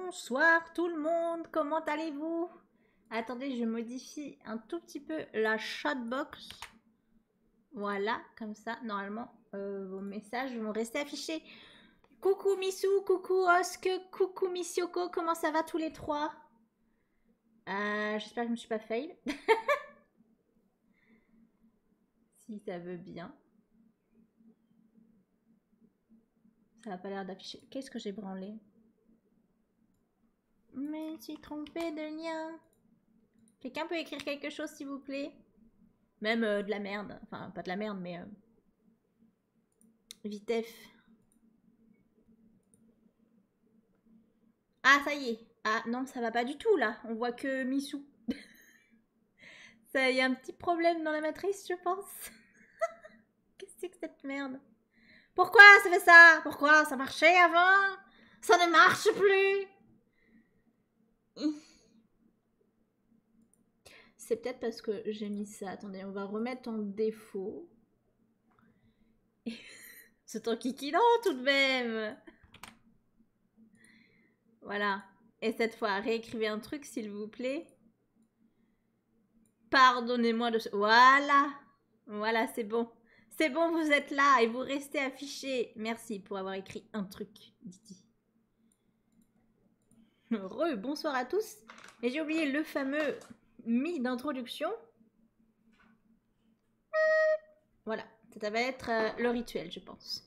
Bonsoir tout le monde, comment allez-vous? Attendez, je modifie un tout petit peu la chatbox. Voilà, comme ça, normalement, vos messages vont rester affichés. Coucou Missou, coucou Osk, coucou Miss Yoko, comment ça va tous les trois? J'espère que je me suis pas fail. Si ça veut bien. Ça n'a pas l'air d'afficher. Qu'est-ce que j'ai branlé? Mais j'ai trompé de lien. Quelqu'un peut écrire quelque chose s'il vous plaît? Même de la merde. Enfin, pas de la merde, mais... Vitef. Ah, ça y est. Ah, non, ça va pas du tout, là. On voit que Missou. Ça y a un petit problème dans la matrice, je pense. Qu'est-ce que c'est que cette merde? Pourquoi ça fait ça? Pourquoi ça marchait avant? Ça ne marche plus. C'est peut-être parce que j'ai mis ça. Attendez, on va remettre en défaut. C'est ton kiki, non, tout de même. Voilà. Et cette fois, réécrivez un truc, s'il vous plaît. Pardonnez-moi de... Voilà. Voilà, c'est bon. C'est bon, vous êtes là et vous restez affiché. Merci pour avoir écrit un truc, Didi. Bonsoir à tous. Et j'ai oublié le fameux mi d'introduction. Voilà, ça va être le rituel, je pense.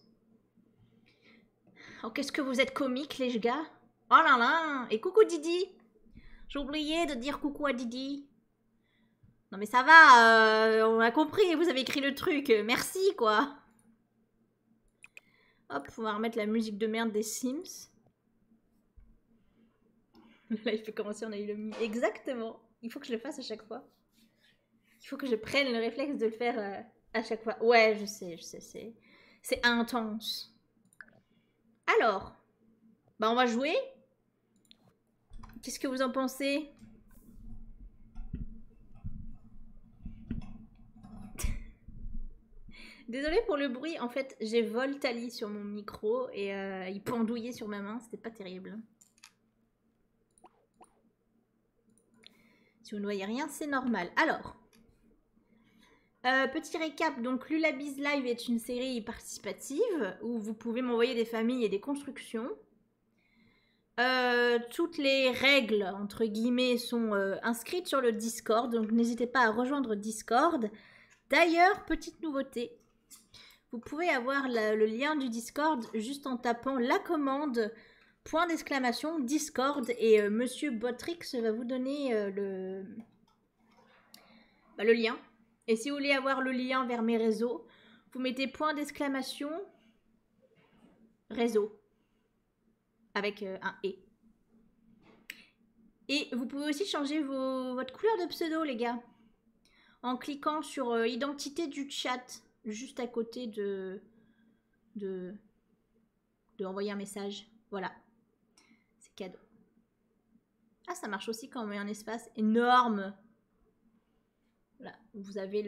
Oh, qu'est-ce que vous êtes comique, les gars. Oh là là. Et coucou Didi. J'ai oublié de dire coucou à Didi. Non mais ça va, on a compris, vous avez écrit le truc. Merci, quoi. Hop, on va remettre la musique de merde des Sims. Là, il fait commencer, on a eu le mi. Exactement. Il faut que je le fasse à chaque fois. Il faut que je prenne le réflexe de le faire à chaque fois. Ouais, je sais, c'est intense. Alors, bah on va jouer. Qu'est-ce que vous en pensez? Désolée pour le bruit, en fait, j'ai Voltali sur mon micro et il pendouillait sur ma main, c'était pas terrible. Si vous ne voyez rien, c'est normal. Alors, petit récap, donc Lulabiz Live est une série participative où vous pouvez m'envoyer des familles et des constructions. Toutes les règles, entre guillemets, sont inscrites sur le Discord, donc n'hésitez pas à rejoindre Discord. D'ailleurs, petite nouveauté, vous pouvez avoir le lien du Discord juste en tapant la commande point d'exclamation Discord et Monsieur Botrix va vous donner le lien. Et si vous voulez avoir le lien vers mes réseaux, vous mettez point d'exclamation réseau avec un E. Et vous pouvez aussi changer votre couleur de pseudo, les gars, en cliquant sur identité du chat, juste à côté de envoyer un message. Voilà. C'est cadeau. Ah, ça marche aussi quand on met un espace énorme. Voilà, vous avez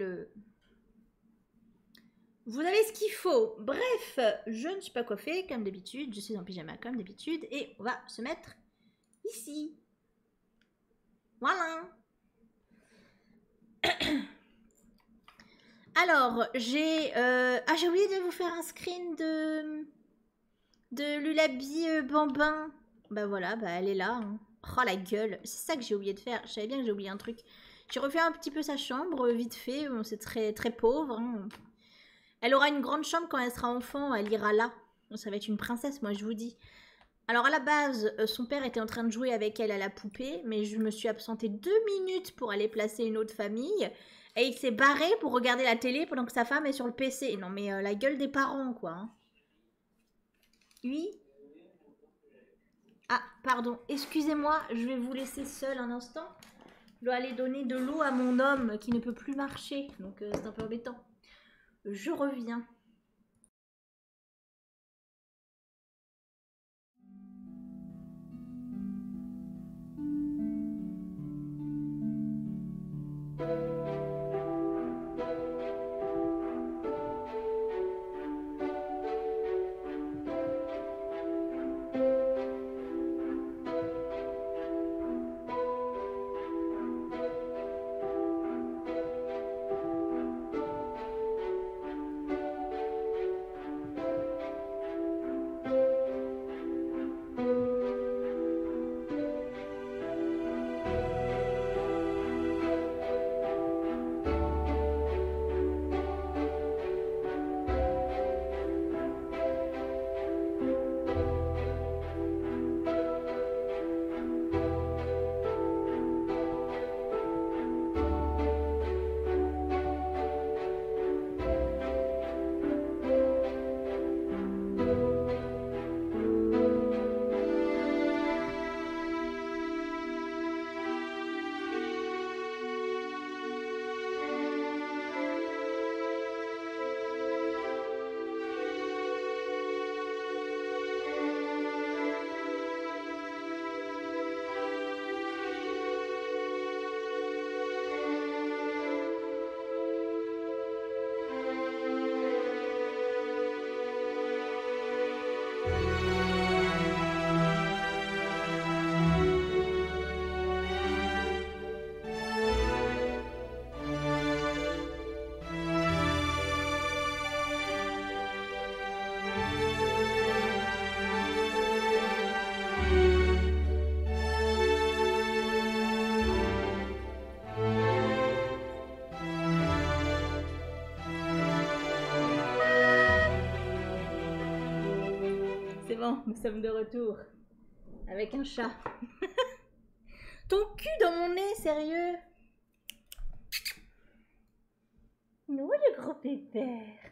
Vous avez ce qu'il faut. Bref, je ne suis pas coiffée comme d'habitude. Je suis en pyjama comme d'habitude. Et on va se mettre ici. Voilà. Alors, j'ai oublié de vous faire un screen de Lulabi Bambin. Bah voilà, bah elle est là. Hein. Oh la gueule, c'est ça que j'ai oublié de faire. Je savais bien que j'ai oublié un truc. J'ai refait un petit peu sa chambre, vite fait. Bon, c'est très, très pauvre. Hein. Elle aura une grande chambre quand elle sera enfant. Elle ira là. Ça va être une princesse, moi, je vous dis. Alors, à la base, son père était en train de jouer avec elle à la poupée. Mais je me suis absentée 2 minutes pour aller placer une autre famille. Et il s'est barré pour regarder la télé pendant que sa femme est sur le PC. Non, mais la gueule des parents, quoi. Hein. Oui. Ah, pardon. Excusez-moi, je vais vous laisser seule un instant. Je dois aller donner de l'eau à mon homme qui ne peut plus marcher. Donc, c'est un peu embêtant. Je reviens. Hein, nous sommes de retour. Avec un chat. Ton cul dans mon nez, sérieux? Oui, le gros pépère.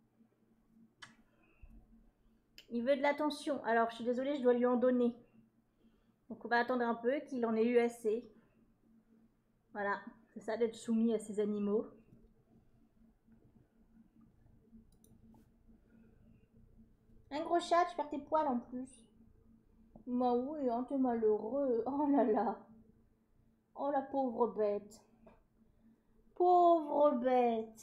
Il veut de l'attention. Alors, je suis désolée, je dois lui en donner. Donc, on va attendre un peu qu'il en ait eu assez. Voilà, c'est ça d'être soumis à ces animaux. Un gros chat, tu perds tes poils en plus. Bah oui, hein, t'es malheureux. Oh là là. Oh la pauvre bête. Pauvre bête.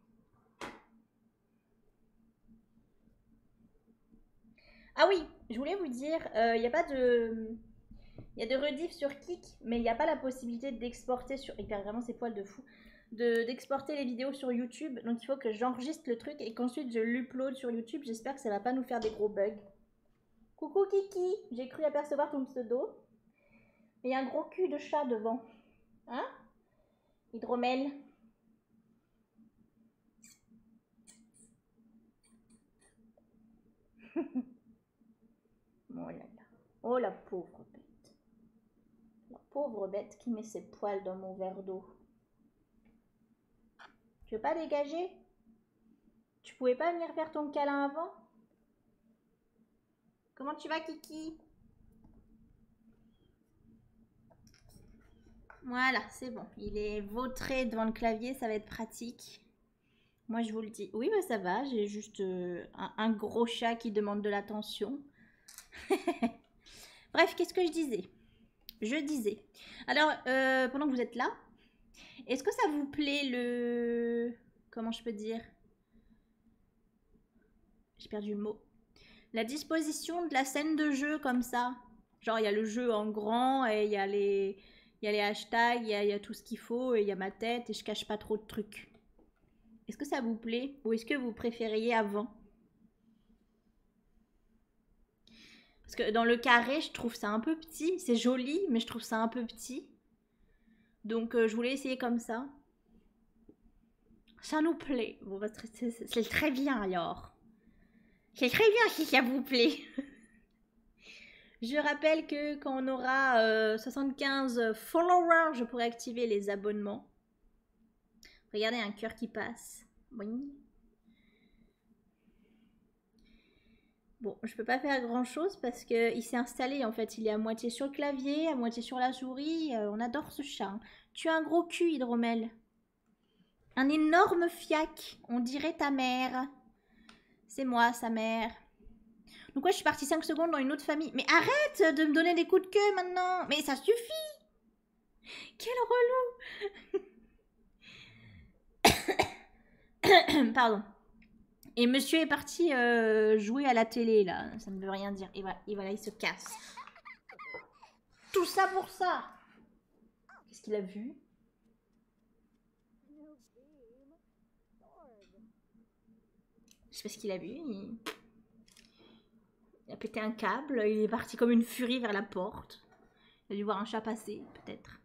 Ah oui, je voulais vous dire, il n'y a pas de... Il y a de rediff sur Kik, mais il n'y a pas la possibilité d'exporter sur... Il perd vraiment ses poils de fou. D'exporter les vidéos sur YouTube. Donc il faut que j'enregistre le truc et qu'ensuite je l'upload sur YouTube. J'espère que ça va pas nous faire des gros bugs. Coucou Kiki, j'ai cru apercevoir ton pseudo. Il y a un gros cul de chat devant. Hein? Hydromel. Oh là là. Oh la pauvre bête. La pauvre bête qui met ses poils dans mon verre d'eau. Tu veux pas dégager? Tu pouvais pas venir faire ton câlin avant? Comment tu vas, Kiki? Voilà, c'est bon. Il est vautré devant le clavier, ça va être pratique. Moi, je vous le dis. Oui, bah, ça va. J'ai juste un gros chat qui demande de l'attention. Bref, qu'est-ce que je disais? Je disais. Alors, pendant que vous êtes là, est-ce que ça vous plaît le... Comment je peux dire? J'ai perdu le mot. La disposition de la scène de jeu comme ça. Genre, il y a le jeu en grand et il y a les hashtags, il y a tout ce qu'il faut et il y a ma tête et je cache pas trop de trucs. Est-ce que ça vous plaît ou est-ce que vous préfériez avant? Parce que dans le carré, je trouve ça un peu petit. C'est joli, mais je trouve ça un peu petit. Donc, je voulais essayer comme ça. Ça nous plaît. Bon, c'est très bien alors. C'est très bien si ça vous plaît. Je rappelle que quand on aura 75 followers, je pourrai activer les abonnements. Regardez, un cœur qui passe. Oui. Bon, je peux pas faire grand chose parce qu'il s'est installé en fait. Il est à moitié sur le clavier, à moitié sur la souris. On adore ce chat. Tu as un gros cul, Hydromel. Un énorme fiac. On dirait ta mère. C'est moi, sa mère. Donc ouais, je suis partie 5 secondes dans une autre famille. Mais arrête de me donner des coups de queue maintenant. Mais ça suffit. Quel relou. Pardon. Et monsieur est parti jouer à la télé, là. Ça ne veut rien dire. Et voilà, il se casse. Tout ça pour ça. Qu'est-ce qu'il a vu? Je sais pas ce qu'il a vu. Il a pété un câble. Il est parti comme une furie vers la porte. Il a dû voir un chat passer, peut-être.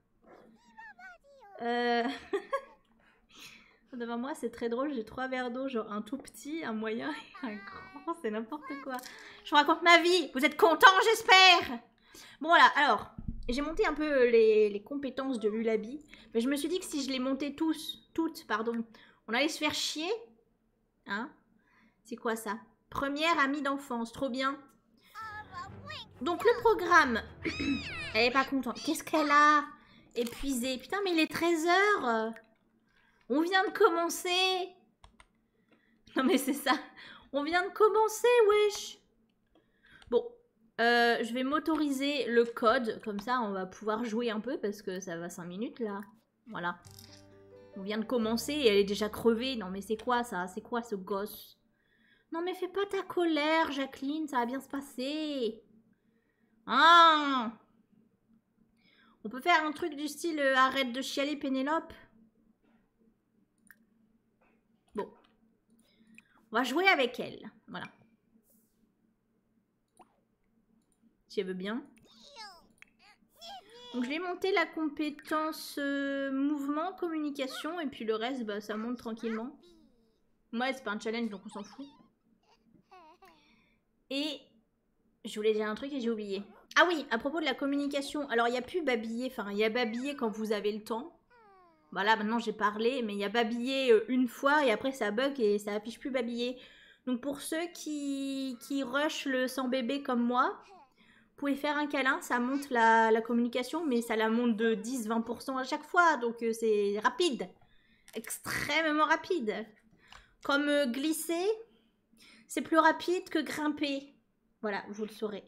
Devant moi, c'est très drôle. J'ai 3 verres d'eau, genre un tout petit, un moyen et un grand. C'est n'importe quoi. Je vous raconte ma vie. Vous êtes contents, j'espère. Bon, voilà. Alors, j'ai monté un peu les compétences de Lulabi. Mais je me suis dit que si je les montais toutes, pardon, on allait se faire chier. Hein? C'est quoi ça? Première amie d'enfance. Trop bien. Donc, le programme. Elle est pas contente. Qu'est-ce qu'elle a? Épuisée. Putain, mais il est 13h. On vient de commencer. Non mais c'est ça. On vient de commencer, wesh. Bon, je vais m'autoriser le code. Comme ça, on va pouvoir jouer un peu parce que ça va 5 minutes là. Voilà. On vient de commencer et elle est déjà crevée. Non mais c'est quoi ça? C'est quoi ce gosse? Non mais fais pas ta colère, Jacqueline. Ça va bien se passer. Ah! On peut faire un truc du style arrête de chialer, Pénélope. Bon. On va jouer avec elle. Voilà. Si elle veut bien. Donc je vais monter la compétence mouvement, communication. Et puis le reste, bah, ça monte tranquillement. Ouais, c'est pas un challenge, donc on s'en fout. Et Je voulais dire un truc et j'ai oublié. Ah oui, à propos de la communication. Alors, il n'y a plus babiller. Enfin, il y a babiller quand vous avez le temps. Voilà, maintenant j'ai parlé, mais il y a babiller une fois et après ça bug et ça affiche plus babiller. Donc pour ceux qui rushent le sans bébé comme moi, vous pouvez faire un câlin, ça monte la communication, mais ça la monte de 10-20% à chaque fois, donc c'est rapide. Extrêmement rapide. Comme glisser, c'est plus rapide que grimper. Voilà, vous le saurez.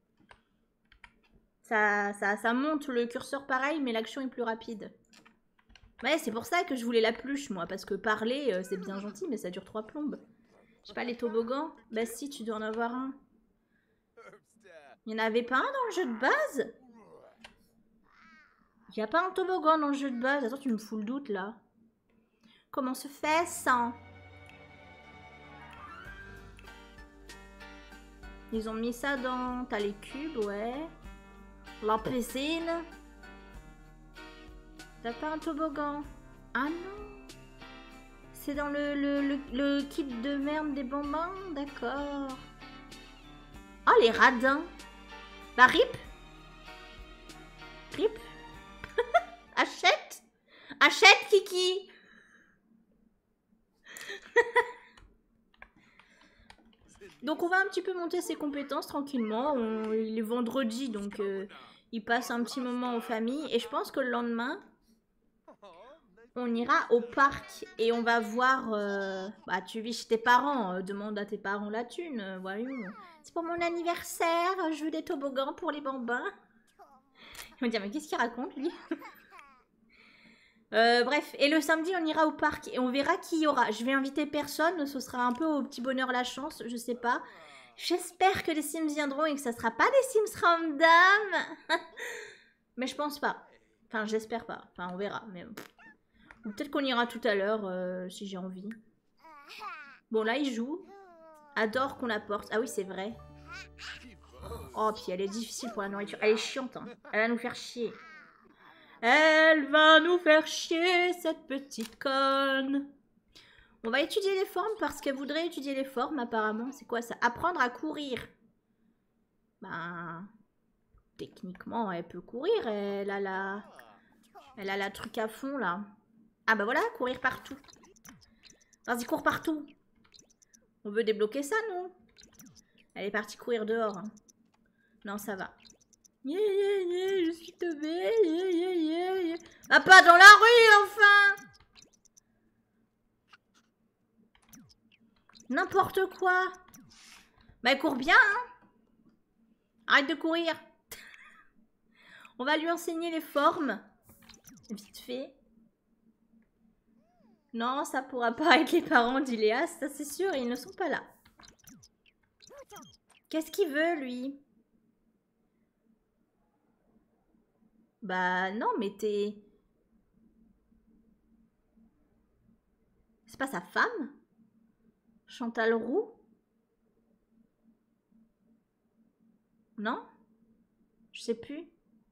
Ça monte le curseur pareil, mais l'action est plus rapide. Ouais, c'est pour ça que je voulais la pluche, moi, parce que parler, c'est bien gentil, mais ça dure 3 plombes. Je sais pas, les toboggans. Bah si, tu dois en avoir un. Il n'y en avait pas un dans le jeu de base? Il n'y a pas un toboggan dans le jeu de base. Attends, tu me fous le doute, là. Comment se fait ça? Ils ont mis ça dans... T'as les cubes, ouais. La piscine. T'as pas un toboggan? Ah non. C'est dans le kit de merde des bonbons? D'accord. Oh, les radins. Bah, rip. Rip. Achète. Achète, Kiki. Donc, on va un petit peu monter ses compétences tranquillement. Il est vendredi, donc il passe un petit moment aux familles. Et je pense que le lendemain... On ira au parc et on va voir... bah, tu vis chez tes parents, demande à tes parents la thune, voyons. C'est pour mon anniversaire, je veux des toboggans pour les bambins. Ils vont dire, mais qu'est-ce qu'il raconte, lui? Bref, et le samedi, on ira au parc et on verra qui y aura. Je vais inviter personne, ce sera un peu au petit bonheur la chance, je sais pas. J'espère que les Sims viendront et que ça sera pas des Sims random. Mais je pense pas. Enfin, j'espère pas. Enfin, on verra, mais... Ou peut-être qu'on ira tout à l'heure, si j'ai envie. Bon, là, il joue. Adore qu'on la porte. Ah oui, c'est vrai. Oh, puis elle est difficile pour la nourriture. Elle est chiante, hein. Elle va nous faire chier. Elle va nous faire chier, cette petite conne. On va étudier les formes parce qu'elle voudrait étudier les formes, apparemment. C'est quoi ça? Apprendre à courir. Ben... Techniquement, elle peut courir. Elle a la truc à fond, là. Ah bah voilà, courir partout. Vas-y, cours partout. On veut débloquer ça, non? Elle est partie courir dehors. Hein. Non, ça va. Yeah, yeah, yeah, je suis tombée. Yeah, yeah, yeah, yeah. Ah, pas dans la rue, enfin! N'importe quoi. Bah, elle court bien, hein? Arrête de courir. On va lui enseigner les formes. Vite fait. Non, ça pourra pas avec les parents d'Iléas, ça c'est sûr, ils ne sont pas là. Qu'est-ce qu'il veut, lui? Bah non, mais t'es... C'est pas sa femme? Chantal Roux? Non? Je sais plus.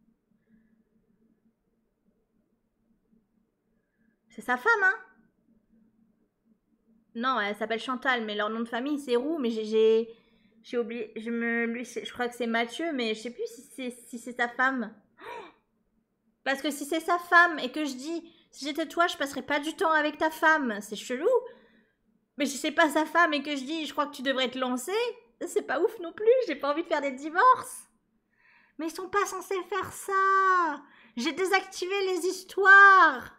C'est sa femme, hein? Non, elle s'appelle Chantal, mais leur nom de famille c'est Roux, mais j'ai oublié, je crois que c'est Mathieu, mais je sais plus si c'est sa femme. Parce que si c'est sa femme et que je dis, si j'étais toi, je passerais pas du temps avec ta femme, c'est chelou. Mais si c'est pas sa femme et que je dis, je crois que tu devrais te lancer, c'est pas ouf non plus, j'ai pas envie de faire des divorces. Mais ils sont pas censés faire ça. J'ai désactivé les histoires.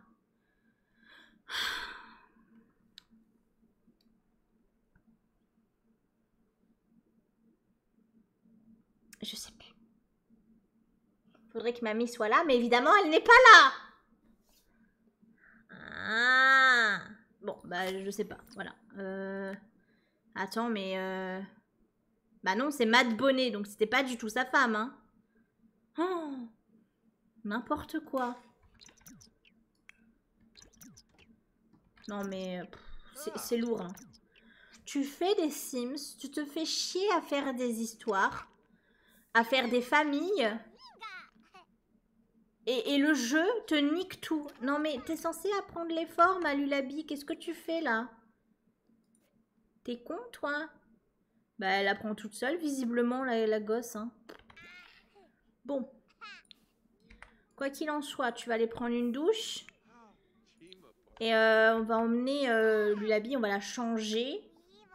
Je sais plus. Faudrait que mamie soit là, mais évidemment, elle n'est pas là. Ah. Bon, bah, je sais pas. Voilà. Attends, mais... Bah non, c'est Matt Bonnet, donc c'était pas du tout sa femme, hein. Oh, n'importe quoi. Non, mais... C'est lourd, hein. Tu fais des Sims, tu te fais chier à faire des histoires, à faire des familles... Et le jeu te nique tout. Non mais t'es censé apprendre les formes à Lulabi. Qu'est-ce que tu fais là? T'es con toi? Bah, elle apprend toute seule, visiblement, la gosse. Hein. Bon. Quoi qu'il en soit, tu vas aller prendre une douche. Et on va emmener Lullaby, on va la changer.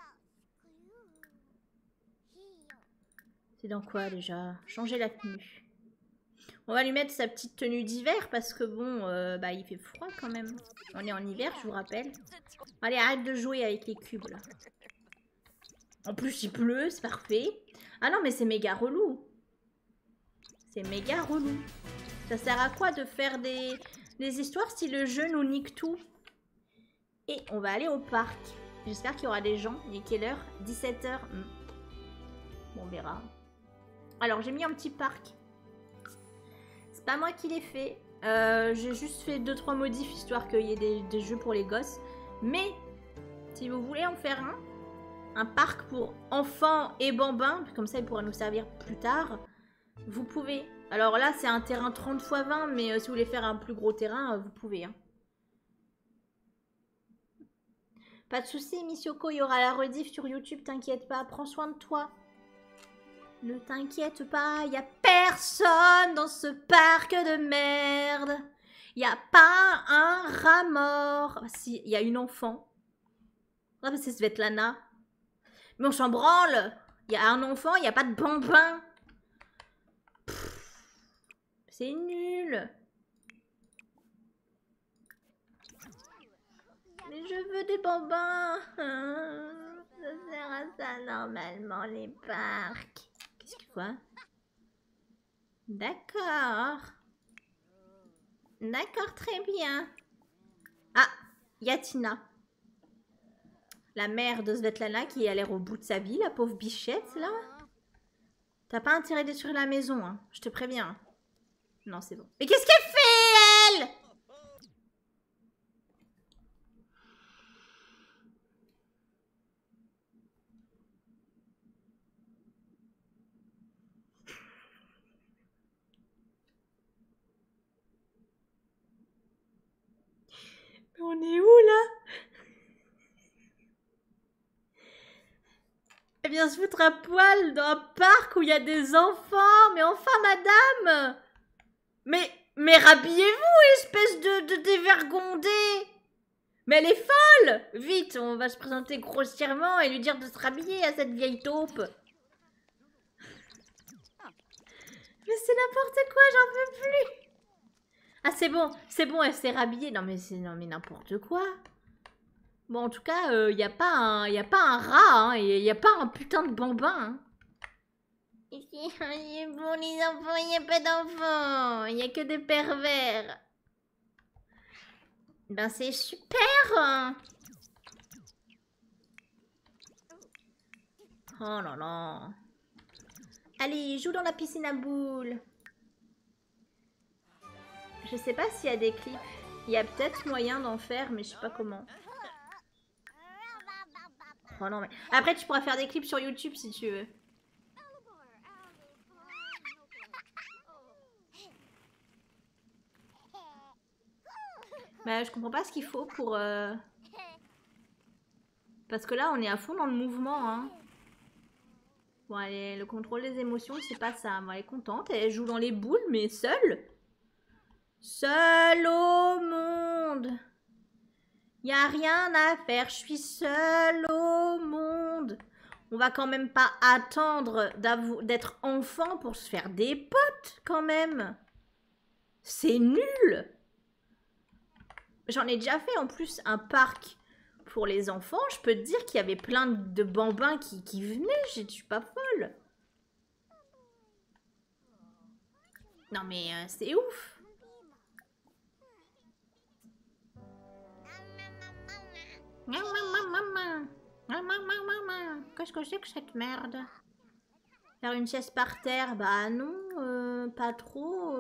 C'est dans quoi déjà? Changer la tenue. On va lui mettre sa petite tenue d'hiver parce que bon, bah il fait froid quand même. On est en hiver, je vous rappelle. Allez, arrête de jouer avec les cubes là. En plus, il pleut, c'est parfait. Ah non, mais c'est méga relou. C'est méga relou. Ça sert à quoi de faire des histoires si le jeu nous nique tout? Et on va aller au parc. J'espère qu'il y aura des gens. Il est quelle heure? 17 h. Bon, on verra. Alors, j'ai mis un petit parc. C'est pas moi qui l'ai fait. J'ai juste fait 2-3 modifs histoire qu'il y ait des jeux pour les gosses. Mais, si vous voulez en faire un parc pour enfants et bambins, comme ça il pourra nous servir plus tard, vous pouvez. Alors là, c'est un terrain 30 x 20, mais si vous voulez faire un plus gros terrain, vous pouvez. Hein. Pas de soucis, Miss Yoko, il y aura la rediff sur YouTube, t'inquiète pas, prends soin de toi. Ne t'inquiète pas, il n'y a personne dans ce parc de merde. Il n'y a pas un rat mort. Ah, si, il y a une enfant. Ah, mais c'est Svetlana. Mais on s'en branle. Il y a un enfant, il n'y a pas de bambin. C'est nul. Mais je veux des bambins. Ça sert à ça normalement, les parcs. Qu'est-ce que quoi? D'accord. D'accord, très bien. Ah, Yatina. La mère de Svetlana qui a l'air au bout de sa vie, la pauvre bichette, là. T'as pas intérêt d'être sur la maison, hein. Je te préviens. Non, c'est bon. Mais qu'est-ce qu'elle fait, elle? Mais on est où, là? Elle vient se foutre à poil dans un parc où il y a des enfants. Mais enfin, madame! Mais rhabillez-vous, espèce de dévergondée! Mais elle est folle! Vite, on va se présenter grossièrement et lui dire de se rhabiller à cette vieille taupe. Mais c'est n'importe quoi, j'en peux plus! Ah, c'est bon, elle s'est rhabillée. Non, mais c'est n'importe quoi. Bon, en tout cas, y a pas un rat, hein, et y a pas un putain de bambin, hein. Ici, bon, les enfants, il n'y a pas d'enfants. Il n'y a que des pervers. Ben, c'est super. Oh là là. Allez, joue dans la piscine à boules. Je sais pas s'il y a des clips. Il y a peut-être moyen d'en faire, mais je sais pas comment. Oh non, mais... Après, tu pourras faire des clips sur YouTube si tu veux. Bah, je comprends pas ce qu'il faut pour... Parce que là, on est à fond dans le mouvement, hein. Bon, allez, le contrôle des émotions, c'est pas ça. Bon, elle est contente, elle joue dans les boules, mais seule. Seule au monde. Y a rien à faire, je suis seule au monde. On va quand même pas attendre d'être enfant pour se faire des potes, quand même. C'est nul. J'en ai déjà fait en plus un parc pour les enfants. Je peux te dire qu'il y avait plein de bambins qui venaient. Je suis pas folle. Non mais c'est ouf. Qu'est-ce que c'est que cette merde? Faire une chaise par terre? Bah non, pas trop.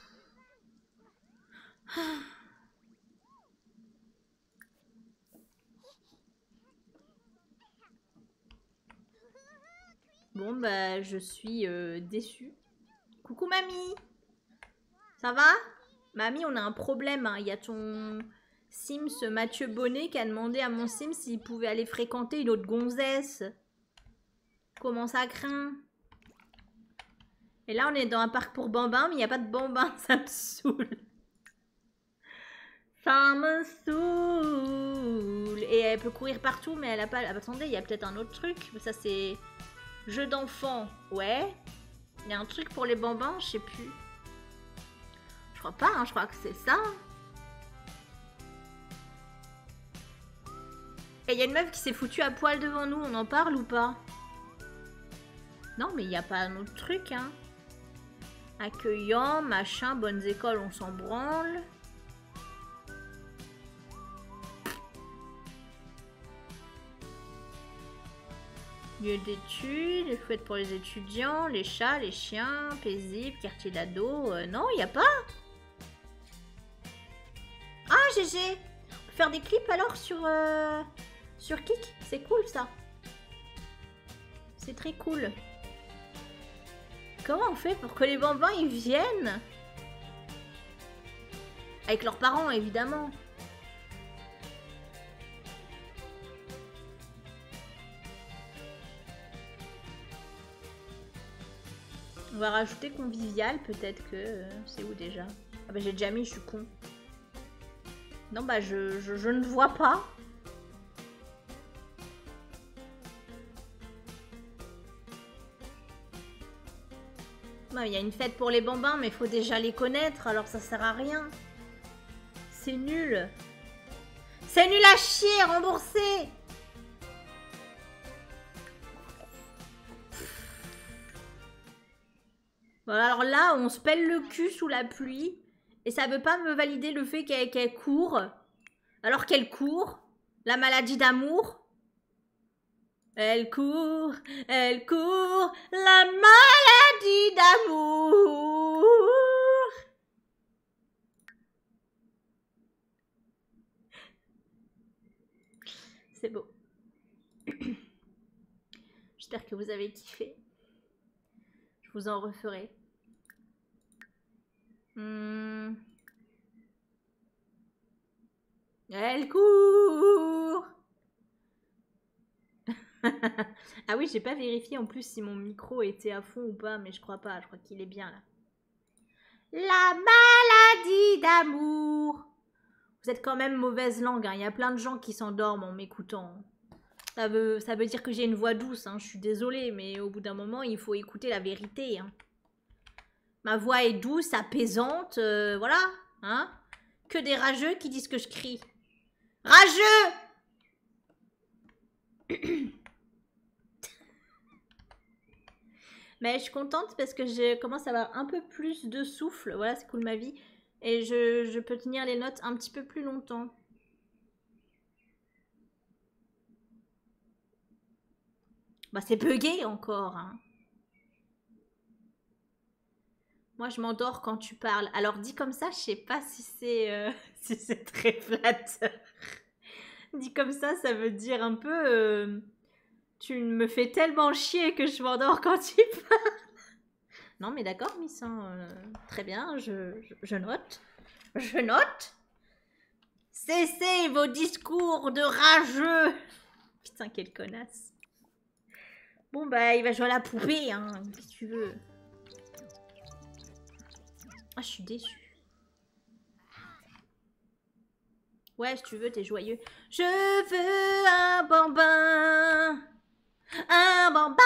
Bon bah je suis déçue. Coucou mamie. Ça va? Mamie, on a un problème, hein. Il y a ton Sims Mathieu Bonnet qui a demandé à mon Sims s'il pouvait aller fréquenter une autre gonzesse. comment ça craint. Et là, on est dans un parc pour bambins, mais il n'y a pas de bambins. Ça me saoule. Ça me saoule. Et elle peut courir partout, mais elle a pas... Ah, attendez, il y a peut-être un autre truc. Ça, c'est... Jeu d'enfant. Ouais. Il y a un truc pour les bambins, je sais plus. Je crois pas, hein, je crois que c'est ça. Et il y a une meuf qui s'est foutue à poil devant nous, on en parle ou pas? Non, mais il n'y a pas un autre truc, hein. Accueillant, machin, bonnes écoles, on s'en branle. Lieu d'études, fouette pour les étudiants, les chats, les chiens, paisible, quartier d'ado. Non, il n'y a pas. Ah, GG. On peut faire des clips alors sur Kik. C'est cool ça. C'est très cool. Comment on fait pour que les bambins ils viennent? Avec leurs parents évidemment. On va rajouter convivial, peut-être que... c'est où déjà? Ah bah j'ai déjà mis, je suis con. Non bah je ne vois pas. Il y a une fête pour les bambins, mais il faut déjà les connaître, alors ça sert à rien. C'est nul. C'est nul à chier, remboursé. Voilà, alors là, on se pèle le cul sous la pluie. Et ça veut pas me valider le fait qu'elle court. Alors qu'elle court. La maladie d'amour. Elle court, la maladie d'amour. C'est beau. J'espère que vous avez kiffé. Je vous en referai. Elle court. Ah oui, j'ai pas vérifié en plus si mon micro était à fond ou pas, mais je crois pas, je crois qu'il est bien là. La maladie d'amour. Vous êtes quand même mauvaise langue, hein. Il y a plein de gens qui s'endorment en m'écoutant. Ça veut dire que j'ai une voix douce, hein. Je suis désolée, mais au bout d'un moment, il faut écouter la vérité. Hein. Ma voix est douce, apaisante, voilà. Hein. Que des rageux qui disent que je crie. Rageux. Mais je suis contente parce que je commence à avoir un peu plus de souffle. Voilà, c'est cool ma vie. Et je peux tenir les notes un petit peu plus longtemps. Bah c'est bugué encore. Hein. Moi je m'endors quand tu parles. Alors dit comme ça, je sais pas si c'est si c'est très flatteur. Dit comme ça veut dire un peu... tu me fais tellement chier que je m'endors quand tu parles. Non, mais d'accord, Miss. Hein, très bien, je note. Je note. Cessez vos discours de rageux. Putain, quelle connasse. Bon, bah, il va jouer à la poupée, hein. Qu'est-ce que tu veux? Ah, je suis déçue. Ouais, si tu veux, t'es joyeux. Je veux un bambin. Un bambin.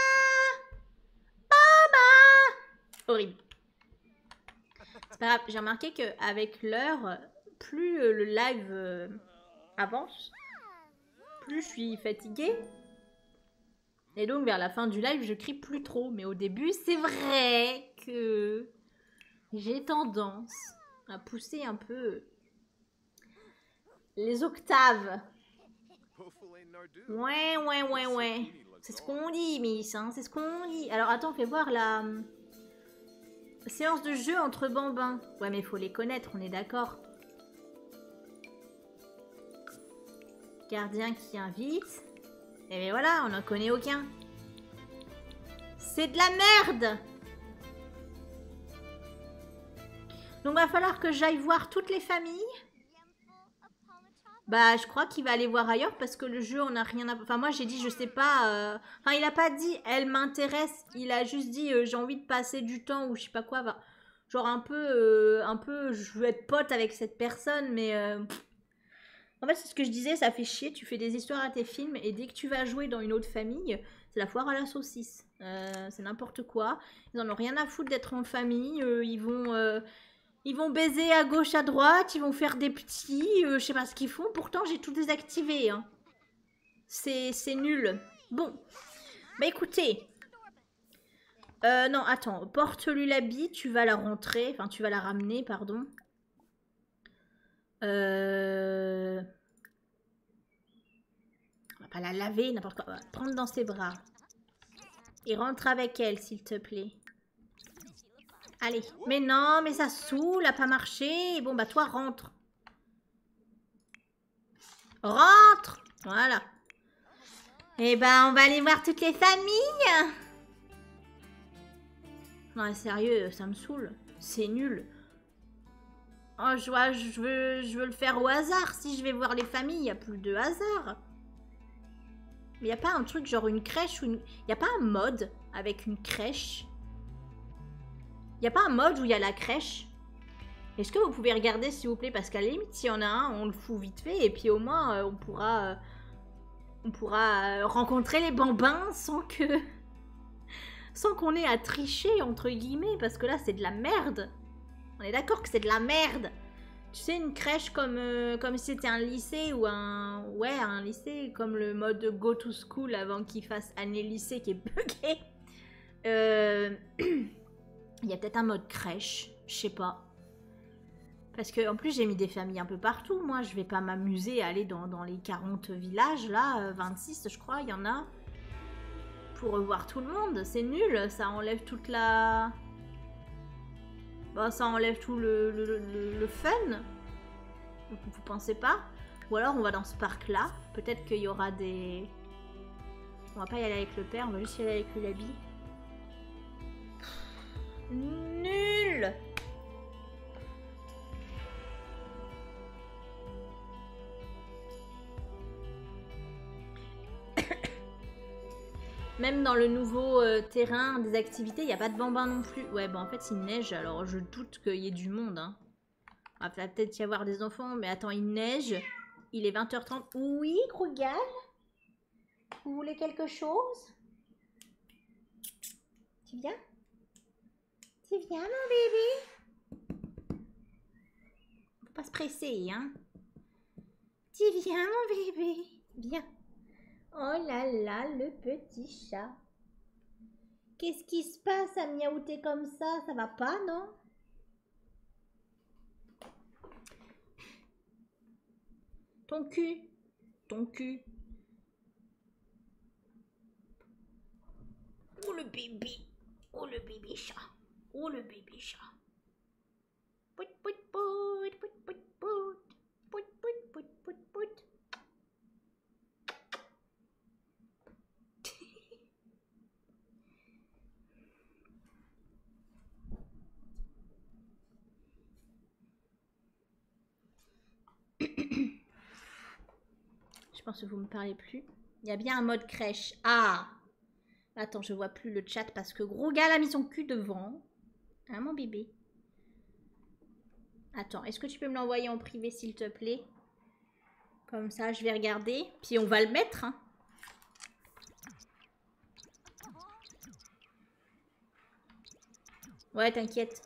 Horrible. C'est pas grave, j'ai remarqué qu'avec l'heure, plus le live avance, plus je suis fatiguée. Et donc vers la fin du live, je crie plus trop. Mais au début, c'est vrai que j'ai tendance à pousser un peu les octaves. Ouais. C'est ce qu'on dit, Miss, hein, c'est ce qu'on dit. Alors attends, fais voir la... séance de jeu entre bambins. Ouais, mais il faut les connaître, on est d'accord. Gardien qui invite. Et bien voilà, on n'en connaît aucun. C'est de la merde! Donc va falloir que j'aille voir toutes les familles. Bah, je crois qu'il va aller voir ailleurs parce que le jeu, on n'a rien à... Enfin, moi, j'ai dit, je sais pas... Enfin, il a pas dit, elle m'intéresse. Il a juste dit, j'ai envie de passer du temps ou je sais pas quoi. Enfin, genre un peu, je veux être pote avec cette personne, mais... En fait, c'est ce que je disais, ça fait chier. Tu fais des histoires à tes films et dès que tu vas jouer dans une autre famille, c'est la foire à la saucisse. C'est n'importe quoi. Ils en ont rien à foutre d'être en famille. Ils vont baiser à gauche, à droite. Ils vont faire des petits. Je sais pas ce qu'ils font. Pourtant, j'ai tout désactivé. Hein. C'est nul. Bon. Bah écoutez. Non, attends. Porte-lui l'habit. Tu vas la rentrer. Enfin, tu vas la ramener, pardon. On va pas la laver, n'importe quoi. On va la prendre dans ses bras. Et rentre avec elle, s'il te plaît. Allez. Mais non, mais ça saoule, a pas marché. Bon, bah toi, rentre. Rentre. Voilà. Eh ben, on va aller voir toutes les familles. Non, sérieux, ça me saoule. C'est nul. Oh, je veux le faire au hasard. Si je vais voir les familles, il n'y a plus de hasard. Mais il n'y a pas un truc genre une crèche ou une... Il n'y a pas un mode avec une crèche? Il n'y a pas un mode où il y a la crèche? Est-ce que vous pouvez regarder s'il vous plaît? Parce qu'à la limite, s'il y en a un, on le fout vite fait. Et puis au moins, on pourra rencontrer les bambins sans que... sans qu'on ait à tricher, entre guillemets. Parce que là, c'est de la merde. On est d'accord que c'est de la merde. Tu sais, une crèche comme si c'était un lycée ou un... Ouais, un lycée, comme le mode go to school avant qu'il fasse année lycée qui est bugué. Il y a peut-être un mode crèche, je sais pas. Parce que en plus, j'ai mis des familles un peu partout. Moi, je vais pas m'amuser à aller dans les 40 villages, là. 26, je crois, il y en a. Pour revoir tout le monde. C'est nul, ça enlève toute la... Bah, ça enlève tout le fun. Vous pensez pas? Ou alors on va dans ce parc-là. Peut-être qu'il y aura des... On va pas y aller avec le père, on va juste y aller avec le Labi. Nul! Même dans le nouveau terrain des activités, il n'y a pas de bambins non plus. Ouais, bah en fait, il neige, alors je doute qu'il y ait du monde. Hein. Il va peut-être y avoir des enfants, mais attends, il neige. Il est 20h30. Oui, Krugal? Vous voulez quelque chose? Tu viens? Tu viens, mon bébé? Faut pas se presser, hein? Tu viens, mon bébé? Viens. Oh là là, le petit chat. Qu'est-ce qui se passe à miaouter comme ça? Ça va pas, non? Ton cul. Ton cul. Oh le bébé. Oh le bébé chat. Oh le bébé chat. Pout pout pout. Pout pout pout. Pout pout pout pout pout. Je pense que vous me parlez plus. Il y a bien un mode crèche. Ah! Attends, je vois plus le chat parce que gros gars a mis son cul devant. Hein, mon bébé? Attends, est-ce que tu peux me l'envoyer en privé, s'il te plaît? Comme ça, je vais regarder. Puis on va le mettre. Hein. Ouais, t'inquiète.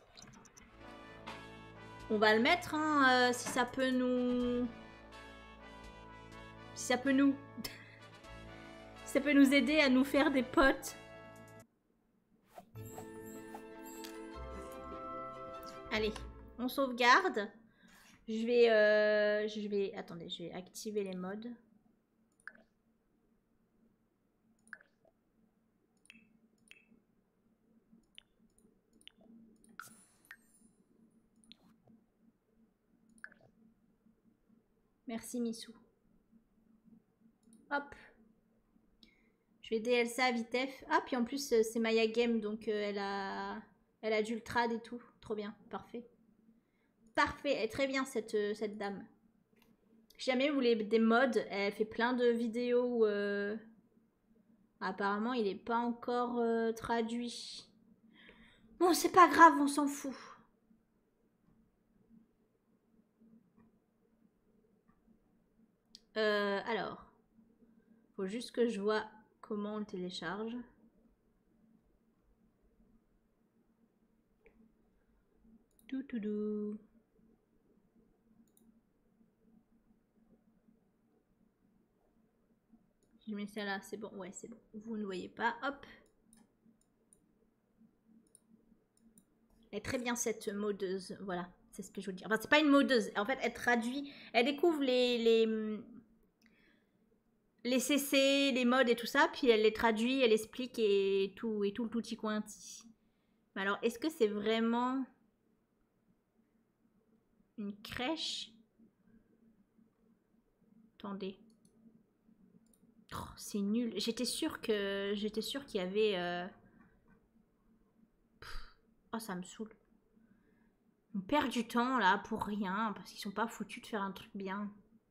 On va le mettre, hein, si ça peut nous... Si ça peut nous... si ça peut nous aider à nous faire des potes. Allez, on sauvegarde. Je vais... Attendez, je vais activer les modes. Merci Missou. Hop. Je vais aider Elsa à Vitef. Ah, puis en plus, c'est Maya Game, donc elle a du ultrad et tout. Trop bien, parfait. Parfait, elle est très bien cette dame. Si jamais vous voulez des mods, elle fait plein de vidéos. Apparemment, il n'est pas encore traduit. Bon, c'est pas grave, on s'en fout. Alors, faut juste que je vois comment on le télécharge. Toutoudou. Je mets ça là, c'est bon. Ouais, c'est bon. Vous ne voyez pas. Hop. Elle est très bien cette modeuse. Voilà, c'est ce que je veux dire. Enfin, c'est pas une modeuse. En fait, elle traduit. Elle découvre les CC, les modes et tout ça. Puis elle les traduit, elle explique et tout le tutti quanti. Mais alors, est-ce que c'est vraiment une crèche? Attendez. Oh, c'est nul. J'étais sûre qu'il y avait. Oh, ça me saoule. On perd du temps là pour rien parce qu'ils sont pas foutus de faire un truc bien.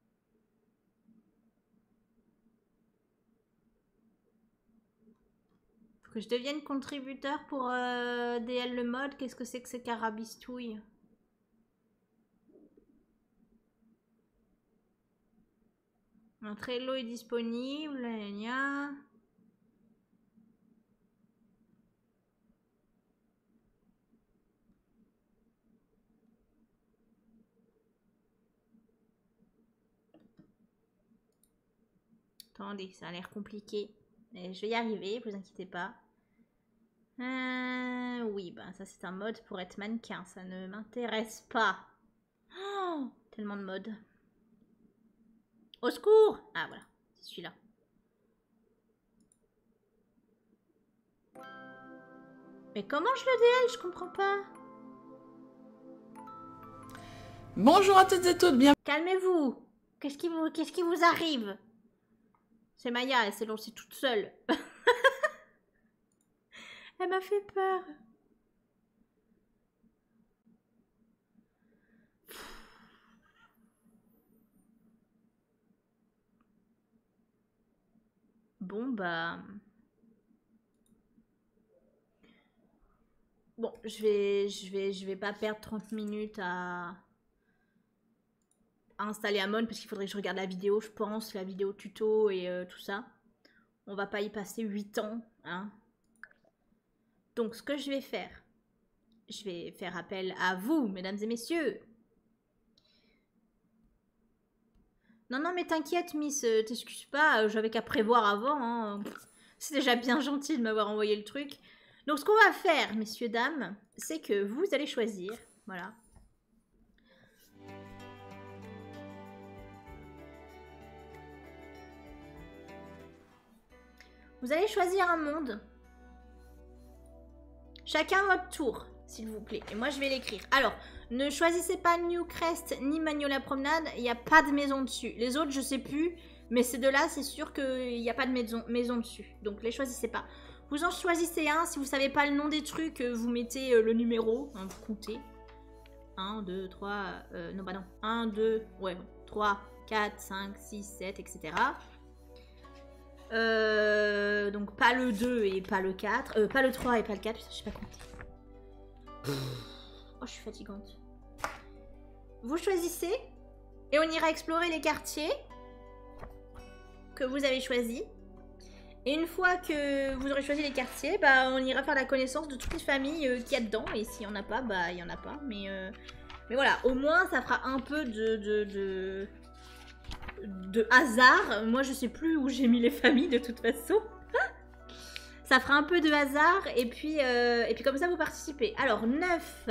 Faut que je devienne contributeur pour DL le mode. Qu'est-ce que c'est que ces carabistouilles? Un Trello est disponible. Gna. Attendez, ça a l'air compliqué. Mais je vais y arriver, vous inquiétez pas. Oui, ben ça c'est un mode pour être mannequin. Ça ne m'intéresse pas. Oh, tellement de modes. Au secours! Ah voilà, c'est celui-là. Mais comment je le DL? Je comprends pas. Bonjour à toutes et toutes, bien. Calmez-vous. Qu'est-ce qui vous arrive? C'est Maya, elle s'est lancée toute seule. Elle m'a fait peur. Bon bah... Bon, je vais pas perdre 30 minutes à installer Amon parce qu'il faudrait que je regarde la vidéo, je pense, la vidéo tuto et tout ça. On va pas y passer 8 ans, hein. Donc, ce que je vais faire appel à vous, mesdames et messieurs. Non, non, mais t'inquiète, Miss, t'excuses pas, j'avais qu'à prévoir avant, hein. C'est déjà bien gentil de m'avoir envoyé le truc. Donc, ce qu'on va faire, messieurs, dames, c'est que vous allez choisir, voilà. Vous allez choisir un monde. Chacun votre tour, s'il vous plaît. Et moi, je vais l'écrire. Alors, ne choisissez pas New Crest ni Magnolia Promenade. Il n'y a pas de maison dessus. Les autres, je sais plus. Mais ces deux-là, c'est sûr qu'il n'y a pas de maison dessus. Donc, les choisissez pas. Vous en choisissez un. Si vous savez pas le nom des trucs, vous mettez le numéro. Hein, vous comptez. 1, 2, 3... non, bah non. 1, 2... Ouais, 3, 4, 5, 6, 7, etc. Donc pas le 2 et pas le 4. Pas le 3 et pas le 4. Putain, je sais pas compter. Oh, je suis fatigante. Vous choisissez et on ira explorer les quartiers que vous avez choisis. Et une fois que vous aurez choisi les quartiers, bah, on ira faire la connaissance de toutes les familles qu'il y a dedans. Et s'il y en a pas, bah il y en a pas. Mais voilà, au moins ça fera un peu de hasard. Moi je sais plus où j'ai mis les familles de toute façon. Ça fera un peu de hasard et puis comme ça vous participez. Alors 9,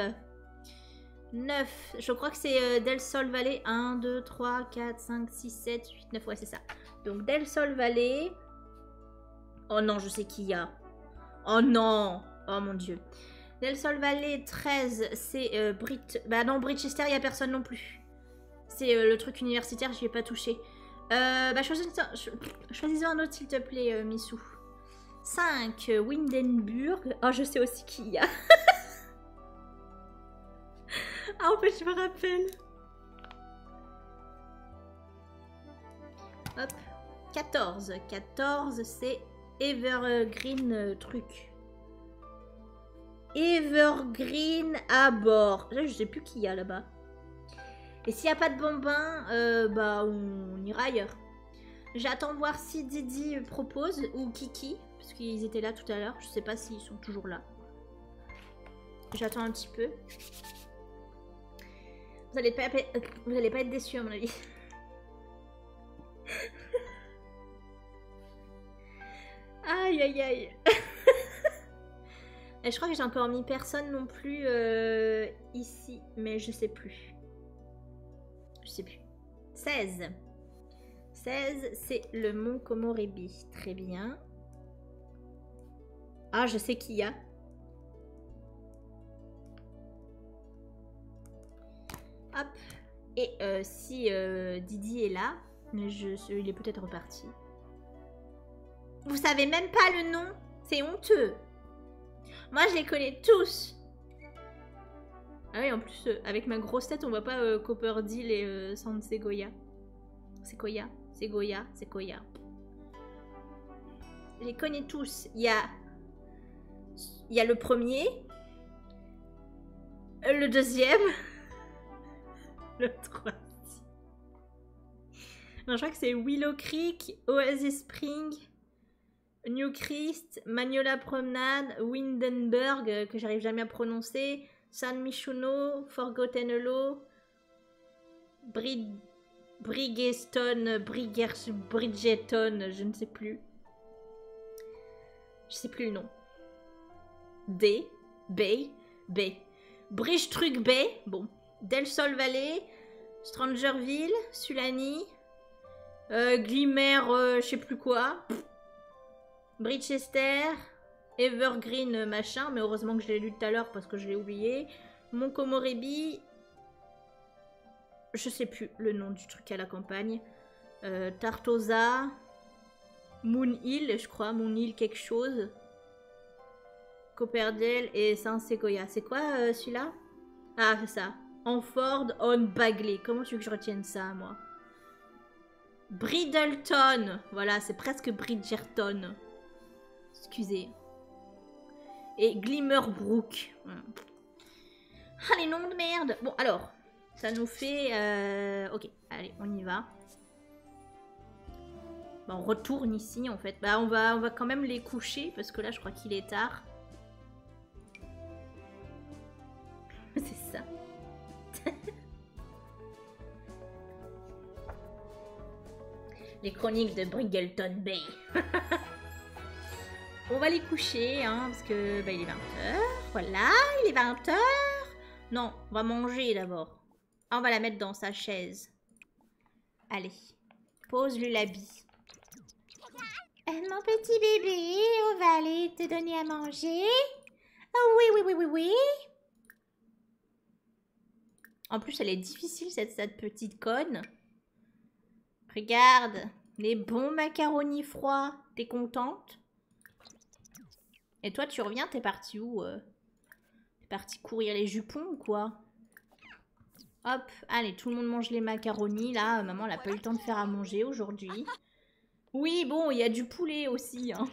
je crois que c'est Del Sol Valley. 1, 2, 3, 4, 5, 6, 7, 8, 9, ouais c'est ça. Donc Del Sol Valley. Oh non, je sais qui il y a. Oh non, oh mon dieu. Del Sol Valley 13, c'est bah non, Bridgester, il n'y a personne non plus. C'est le truc universitaire, je n'y ai pas touché. Bah choisis un autre s'il te plaît, Missou. 5, Windenburg. Oh, je sais aussi qui il y a. Ah, en fait, je me rappelle. Hop. 14. 14, c'est Evergreen truc. Evergreen à bord. Là, je sais plus qui y a là-bas. Et s'il n'y a pas de bambins, bah on ira ailleurs. J'attends voir si Didi propose ou Kiki. Parce qu'ils étaient là tout à l'heure. Je sais pas s'ils sont toujours là. J'attends un petit peu. Vous allez pas être déçus à mon avis. Aïe aïe aïe. Et je crois que j'ai encore mis personne non plus ici. Mais je sais plus. Je sais plus. 16. 16, c'est le mont Komorebi. Très bien. Ah, je sais qui y a. Hop. Et si Didi est là, il est peut-être reparti. Vous savez même pas le nom. C'est honteux. Moi, je les connais tous. Ah oui, en plus, avec ma grosse tête, on voit pas Copperdeal et Sansegoya. C'est Koya. C'est Goya. C'est Koya. Je les connais tous. Il y a le premier. Le deuxième. Le troisième. Non, je crois que c'est Willow Creek, Oasis Spring, New Christ, Magnolia Promenade, Windenburg, que j'arrive jamais à prononcer, San Michuno, Forgotten Hollow, Bridgeton, je ne sais plus. Je sais plus le nom. Bay. Bridge Truc Bay, bon. Del Sol Valley, Strangerville, Sulani, Glimmer, je sais plus quoi, Bridgester, Evergreen machin, mais heureusement que je l'ai lu tout à l'heure parce que je l'ai oublié, Mont Komorebi, je sais plus le nom du truc à la campagne, Tartosa, Moon Hill, je crois, Moon Hill quelque chose, Copperdale et Saint-Sequoia. C'est quoi celui-là? Ah, c'est ça. Hanford on Bagley. Comment tu veux que je retienne ça, moi? Bridleton. Voilà, c'est presque Bridgerton. Excusez. Et Glimmerbrook. Ah, les noms de merde. Bon, alors. Ça nous fait... Ok, allez, on y va. Bah, on retourne ici, en fait. Bah, on va quand même les coucher, parce que là, je crois qu'il est tard. C'est ça. Les chroniques de Bridleton Bay. On va les coucher, hein, parce que bah, il est 20h. Voilà, il est 20h. Non, on va manger d'abord. On va la mettre dans sa chaise. Allez, pose l'habit. Mon petit bébé, on va aller te donner à manger. Oh, oui. En plus, elle est difficile, cette petite conne. Regarde, les bons macaronis froids. T'es contente? Et toi, tu reviens, t'es parti où? T'es parti courir les jupons ou quoi? Hop, allez, tout le monde mange les macaronis. Là, maman, elle a pas eu le temps de faire à manger aujourd'hui. Oui, bon, il y a du poulet aussi. Hein.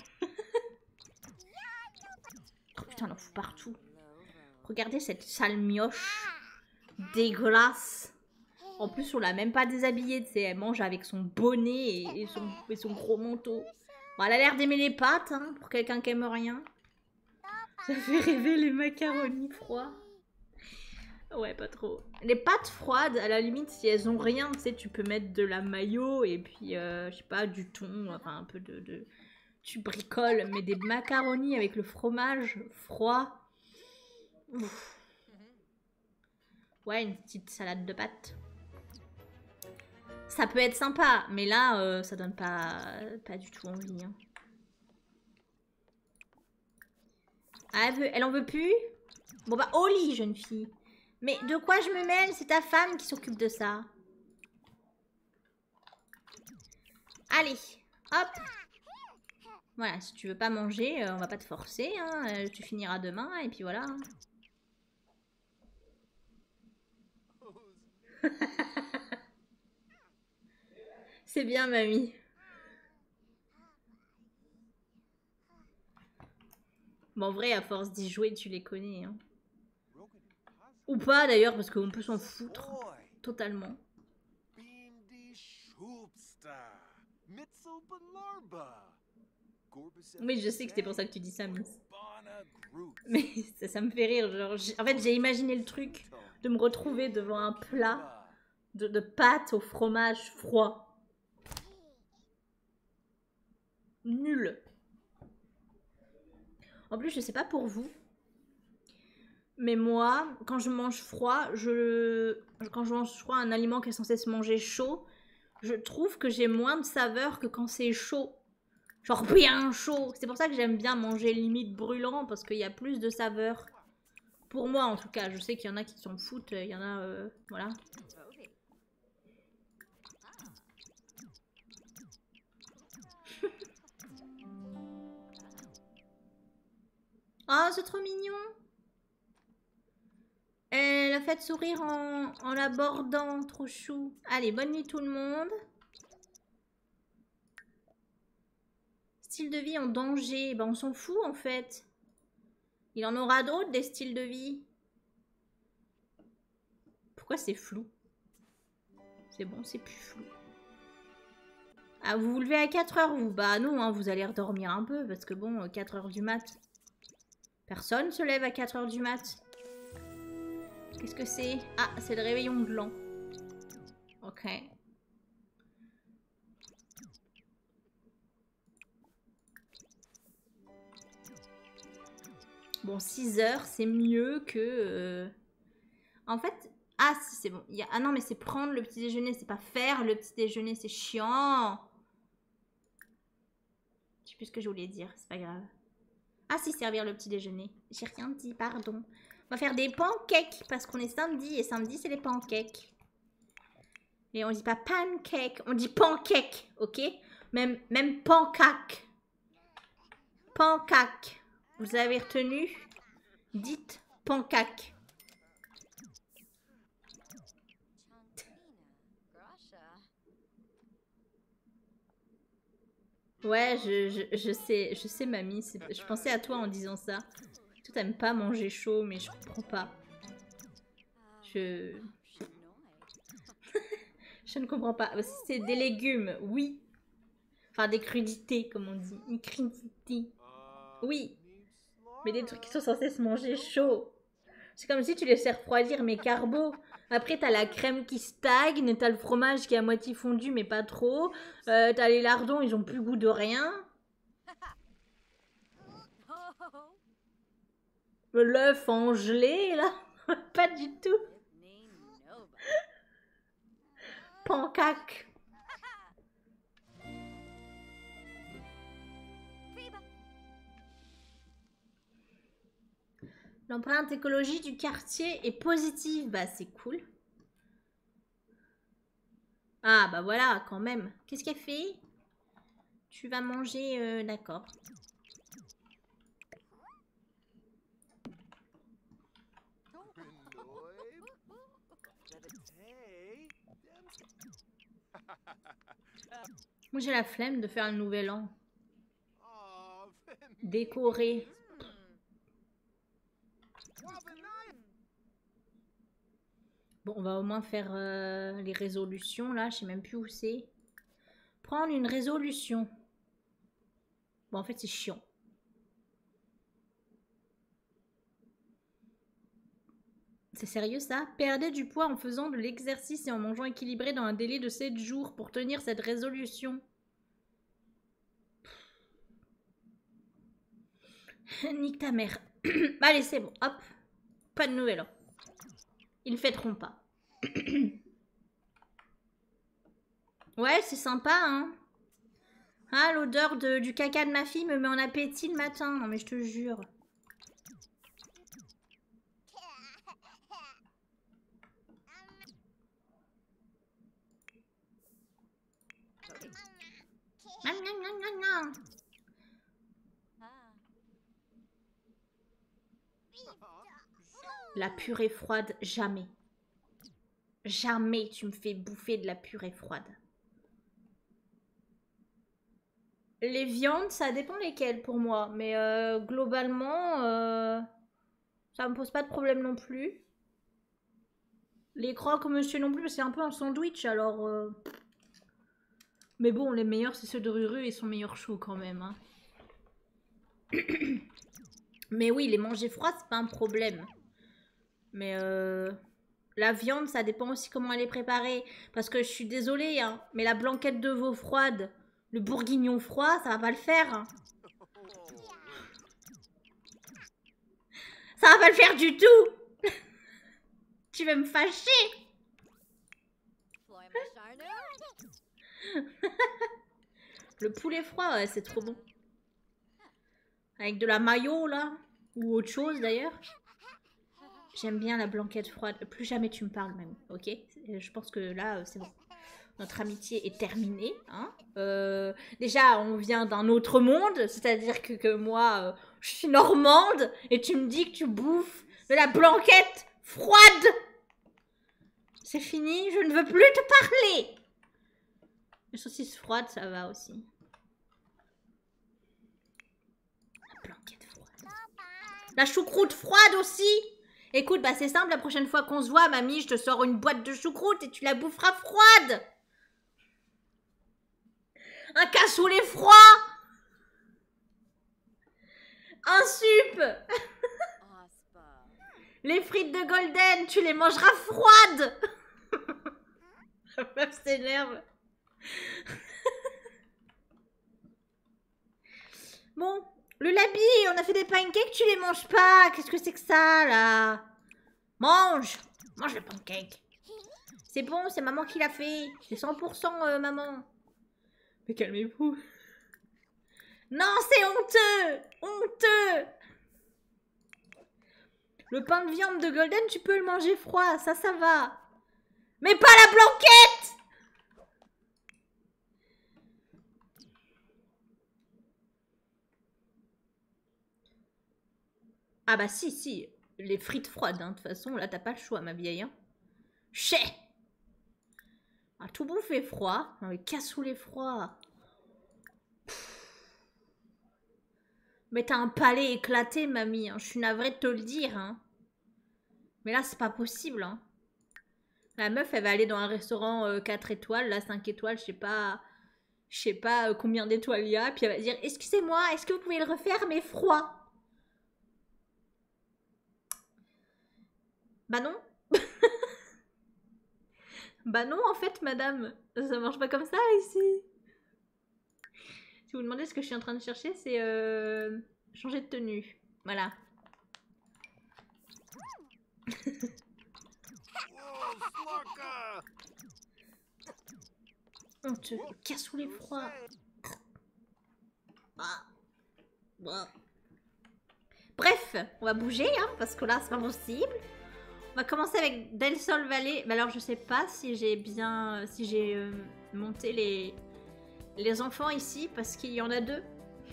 Oh putain, on en fout partout. Regardez cette sale mioche. Dégueulasse. En plus, on l'a même pas déshabillée, tu sais. Elle mange avec son bonnet et son gros manteau. Bon, elle a l'air d'aimer les pâtes, hein, pour quelqu'un qui aime rien. Ça fait rêver les macaronis froids. Ouais, pas trop. Les pâtes froides, à la limite, si elles ont rien, tu sais, tu peux mettre de la mayo et puis, je sais pas, du thon, enfin un peu de... Tu bricoles, mais des macaronis avec le fromage froid. Ouf. Ouais, une petite salade de pâtes. Ça peut être sympa, mais là, ça donne pas du tout envie. Hein. Ah, elle en veut plus? Bon bah, au lit, jeune fille. Mais de quoi je me mêle? C'est ta femme qui s'occupe de ça. Allez, hop. Voilà, si tu veux pas manger, on va pas te forcer. Hein. Tu finiras demain, et puis voilà. C'est bien, mamie. Bon, en vrai, à force d'y jouer, tu les connais. Hein. Ou pas, d'ailleurs, parce qu'on peut s'en foutre. Totalement. Oui, je sais que c'était pour ça que tu dis ça, Miss. Mais ça me fait rire. Genre, en fait, j'ai imaginé le truc de me retrouver devant un plat de pâtes au fromage froid. Nul. En plus, je sais pas pour vous, mais moi, quand je mange froid, quand je mange froid un aliment qui est censé se manger chaud, je trouve que j'ai moins de saveur que quand c'est chaud. Genre bien chaud. C'est pour ça que j'aime bien manger limite brûlant, parce qu'il y a plus de saveur. Pour moi, en tout cas. Je sais qu'il y en a qui s'en foutent. Il y en a... voilà. Oh, c'est trop mignon. Elle a fait sourire en l'abordant. Trop chou. Allez, bonne nuit tout le monde. Style de vie en danger. Ben, on s'en fout, en fait. Il en aura d'autres, des styles de vie. Pourquoi c'est flou? C'est bon, c'est plus flou. Ah, vous vous levez à 4 heures, vous? Bah non, hein, vous allez redormir un peu, parce que bon, 4 heures du mat. Personne se lève à 4 heures du mat. Qu'est-ce que c'est? Ah, c'est le réveillon de l'an. Ok. Bon, 6 heures, c'est mieux que... En fait... Ah, si, c'est bon. Ah non, mais c'est prendre le petit déjeuner, c'est pas faire le petit déjeuner, c'est chiant. Je sais plus ce que je voulais dire, c'est pas grave. Ah si, servir le petit déjeuner. J'ai rien dit, pardon. On va faire des pancakes parce qu'on est samedi et samedi c'est les pancakes. Et on dit pas pancake, on dit pancake, ok? Même pancake. Pancake. Vous avez retenu? Dites pancake. Ouais, je sais, mamie. Je pensais à toi en disant ça. Toi, t'aimes pas manger chaud, mais je comprends pas. Je ne comprends pas. Si c'est des légumes, oui. Enfin, des crudités, comme on dit. Une crudité. Oui. Mais des trucs qui sont censés se manger chaud. C'est comme si tu laissais refroidir mes carbos. Après, t'as la crème qui stagne, t'as le fromage qui est à moitié fondu, mais pas trop. T'as les lardons, ils ont plus goût de rien. L'œuf en gelée, là. Pas du tout. Pancake. L'empreinte écologique du quartier est positive. Bah, c'est cool. Ah, bah voilà, quand même. Qu'est-ce qu'elle fait? Tu vas manger... D'accord. Moi, j'ai la flemme de faire le nouvel an. Décorer. Bon, on va au moins faire les résolutions, là. Je sais même plus où c'est. Prendre une résolution. Bon, en fait, c'est chiant. C'est sérieux, ça? Perdez du poids en faisant de l'exercice et en mangeant équilibré dans un délai de 7 jours pour tenir cette résolution. Nique ta mère. Allez, c'est bon. Hop. Pas de nouvel an. Ils fêteront pas. Ouais, c'est sympa, hein. Ah, l'odeur du caca de ma fille me met en appétit le matin. Non, mais je te jure. La purée froide, jamais. Jamais tu me fais bouffer de la purée froide. Les viandes, ça dépend lesquelles pour moi. Mais globalement, ça me pose pas de problème non plus. Les croque monsieur non plus, c'est un peu un sandwich alors. Mais bon, les meilleurs, c'est ceux de Ruru et son meilleur chou quand même. Hein. Mais oui, les manger froids, c'est pas un problème. Mais la viande, ça dépend aussi comment elle est préparée. Parce que je suis désolée, hein, mais la blanquette de veau froide, le bourguignon froid, ça va pas le faire. Hein. Ça va pas le faire du tout. Tu vas me fâcher. Le poulet froid, ouais, c'est trop bon. Avec de la mayo, là. Ou autre chose, d'ailleurs. J'aime bien la blanquette froide. Plus jamais tu me parles, même. Ok? Je pense que là, c'est bon. Notre amitié est terminée. Hein déjà, on vient d'un autre monde. C'est-à-dire que moi, je suis normande. Et tu me dis que tu bouffes de la blanquette froide. C'est fini. Je ne veux plus te parler. Les saucisses froides, ça va aussi. La blanquette froide. La choucroute froide aussi. Écoute, bah c'est simple, la prochaine fois qu'on se voit, mamie, je te sors une boîte de choucroute et tu la boufferas froide. Un cassoulet froid. Un sup. Les frites de Golden, tu les mangeras froides. La meuf s'énerve. Bon, le labi, on a fait des pancakes, tu les manges pas. Qu'est-ce que c'est que ça, là? Mange. Mange le pancake. C'est bon, c'est maman qui l'a fait. C'est 100% maman. Mais calmez-vous. Non, c'est honteux. Honteux. Le pain de viande de Golden, tu peux le manger froid. Ça va. Mais pas la blanquette. Ah bah si. Les frites froides, hein. De toute façon, là, t'as pas le choix, ma vieille. Hein. Chais. Ah, tout bouffer froid. Non, mais cassoulet froid. Mais t'as un palais éclaté, mamie. Hein. Je suis navrée de te le dire. Hein. Mais là, c'est pas possible. Hein. La meuf, elle va aller dans un restaurant 4 étoiles, là, 5 étoiles, je sais pas combien d'étoiles il y a. Puis elle va dire, excusez-moi, est-ce que vous pouvez le refaire, mais froid? Bah non. Bah non, en fait, madame. Ça marche pas comme ça, ici. Si vous vous demandez ce que je suis en train de chercher, c'est changer de tenue. Voilà. On te cassoulet froid. Bref, on va bouger, hein, parce que là, c'est pas possible. On va commencer avec Del Sol Valley. Mais alors, je sais pas si j'ai bien... Si j'ai monté les enfants ici, parce qu'il y en a 2.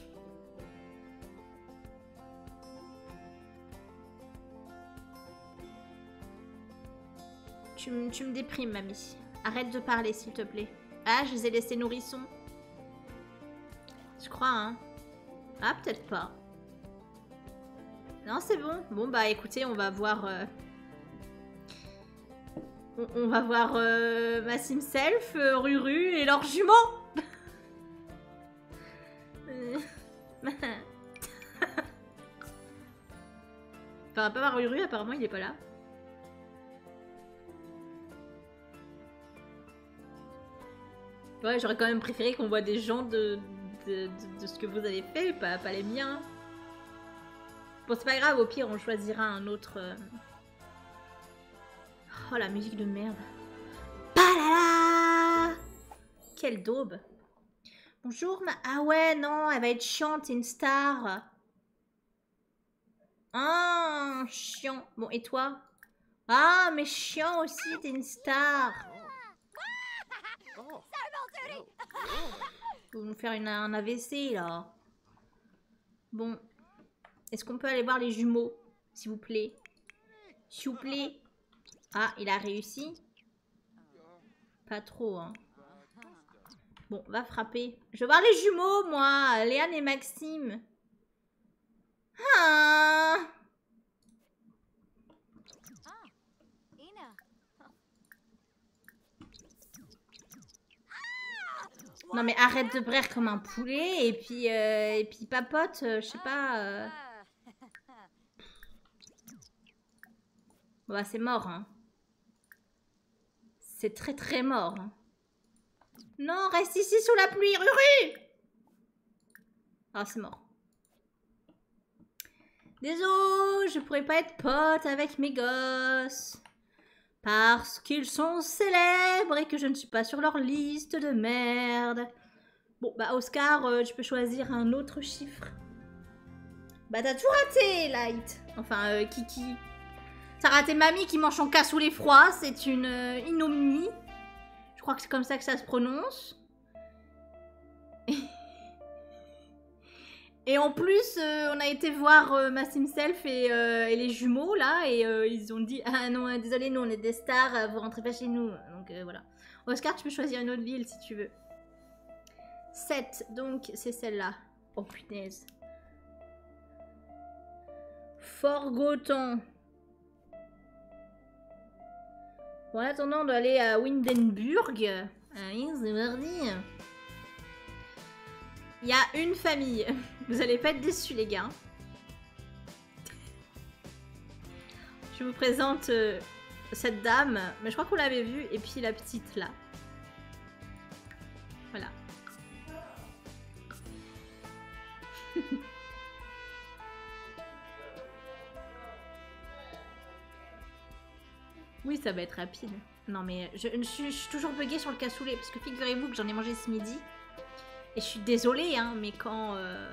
Tu me déprimes, mamie. Arrête de parler, s'il te plaît. Ah, je les ai laissés nourrissons. Je crois, hein. Ah, peut-être pas. Non, c'est bon. Bon, bah, écoutez, on va voir... On va voir ma Simself, Ruru et leurs jumeaux. Enfin, pas voir Ruru, apparemment, il est pas là. Ouais, j'aurais quand même préféré qu'on voit des gens de ce que vous avez fait, pas les miens. Bon, c'est pas grave, au pire, on choisira un autre... Oh, la musique de merde. Palala. Quelle daube. Bonjour, Ah ouais, non, elle va être chiante, c'est une star. Ah, chiant. Bon, et toi? Ah, mais chiant aussi, t'es une star. Vous nous faire un AVC, là. Bon. Est-ce qu'on peut aller voir les jumeaux, s'il vous plaît? S'il vous plaît. Ah, il a réussi? Pas trop, hein. Bon, va frapper. Je veux voir les jumeaux, moi. Léane et Maxime. Ah. Non mais arrête de braire comme un poulet et puis papote, je sais pas. Bon, bah c'est mort, hein. C'est très très mort. Hein. Non, reste ici sous la pluie, Ruru. Ah, c'est mort. Désolé, je pourrais pas être pote avec mes gosses. Parce qu'ils sont célèbres et que je ne suis pas sur leur liste de merde. Bon, bah Oscar, tu peux choisir un autre chiffre. Bah t'as tout raté, Light. Enfin, Kiki. T'as raté Mamie qui mange son cassoulet les froids. C'est une ignominie. Je crois que c'est comme ça que ça se prononce. Et en plus, on a été voir Massim Self et les jumeaux, là, et ils ont dit « Ah non, désolé, nous, on est des stars, vous rentrez pas chez nous. » Donc, voilà. Oscar, tu peux choisir une autre ville, si tu veux. 7, donc, c'est celle-là. Oh, punaise. Fort Gothon. Bon, en attendant d'aller à Windenburg, oui, c'est mardi. Il y a une famille. Vous allez pas être déçus, les gars. Je vous présente cette dame. Mais je crois qu'on l'avait vue. Et puis la petite, là. Voilà. Oui, ça va être rapide. Non, mais je suis toujours buggée sur le cassoulet. Parce que figurez-vous que j'en ai mangé ce midi. Et je suis désolée, hein, mais quand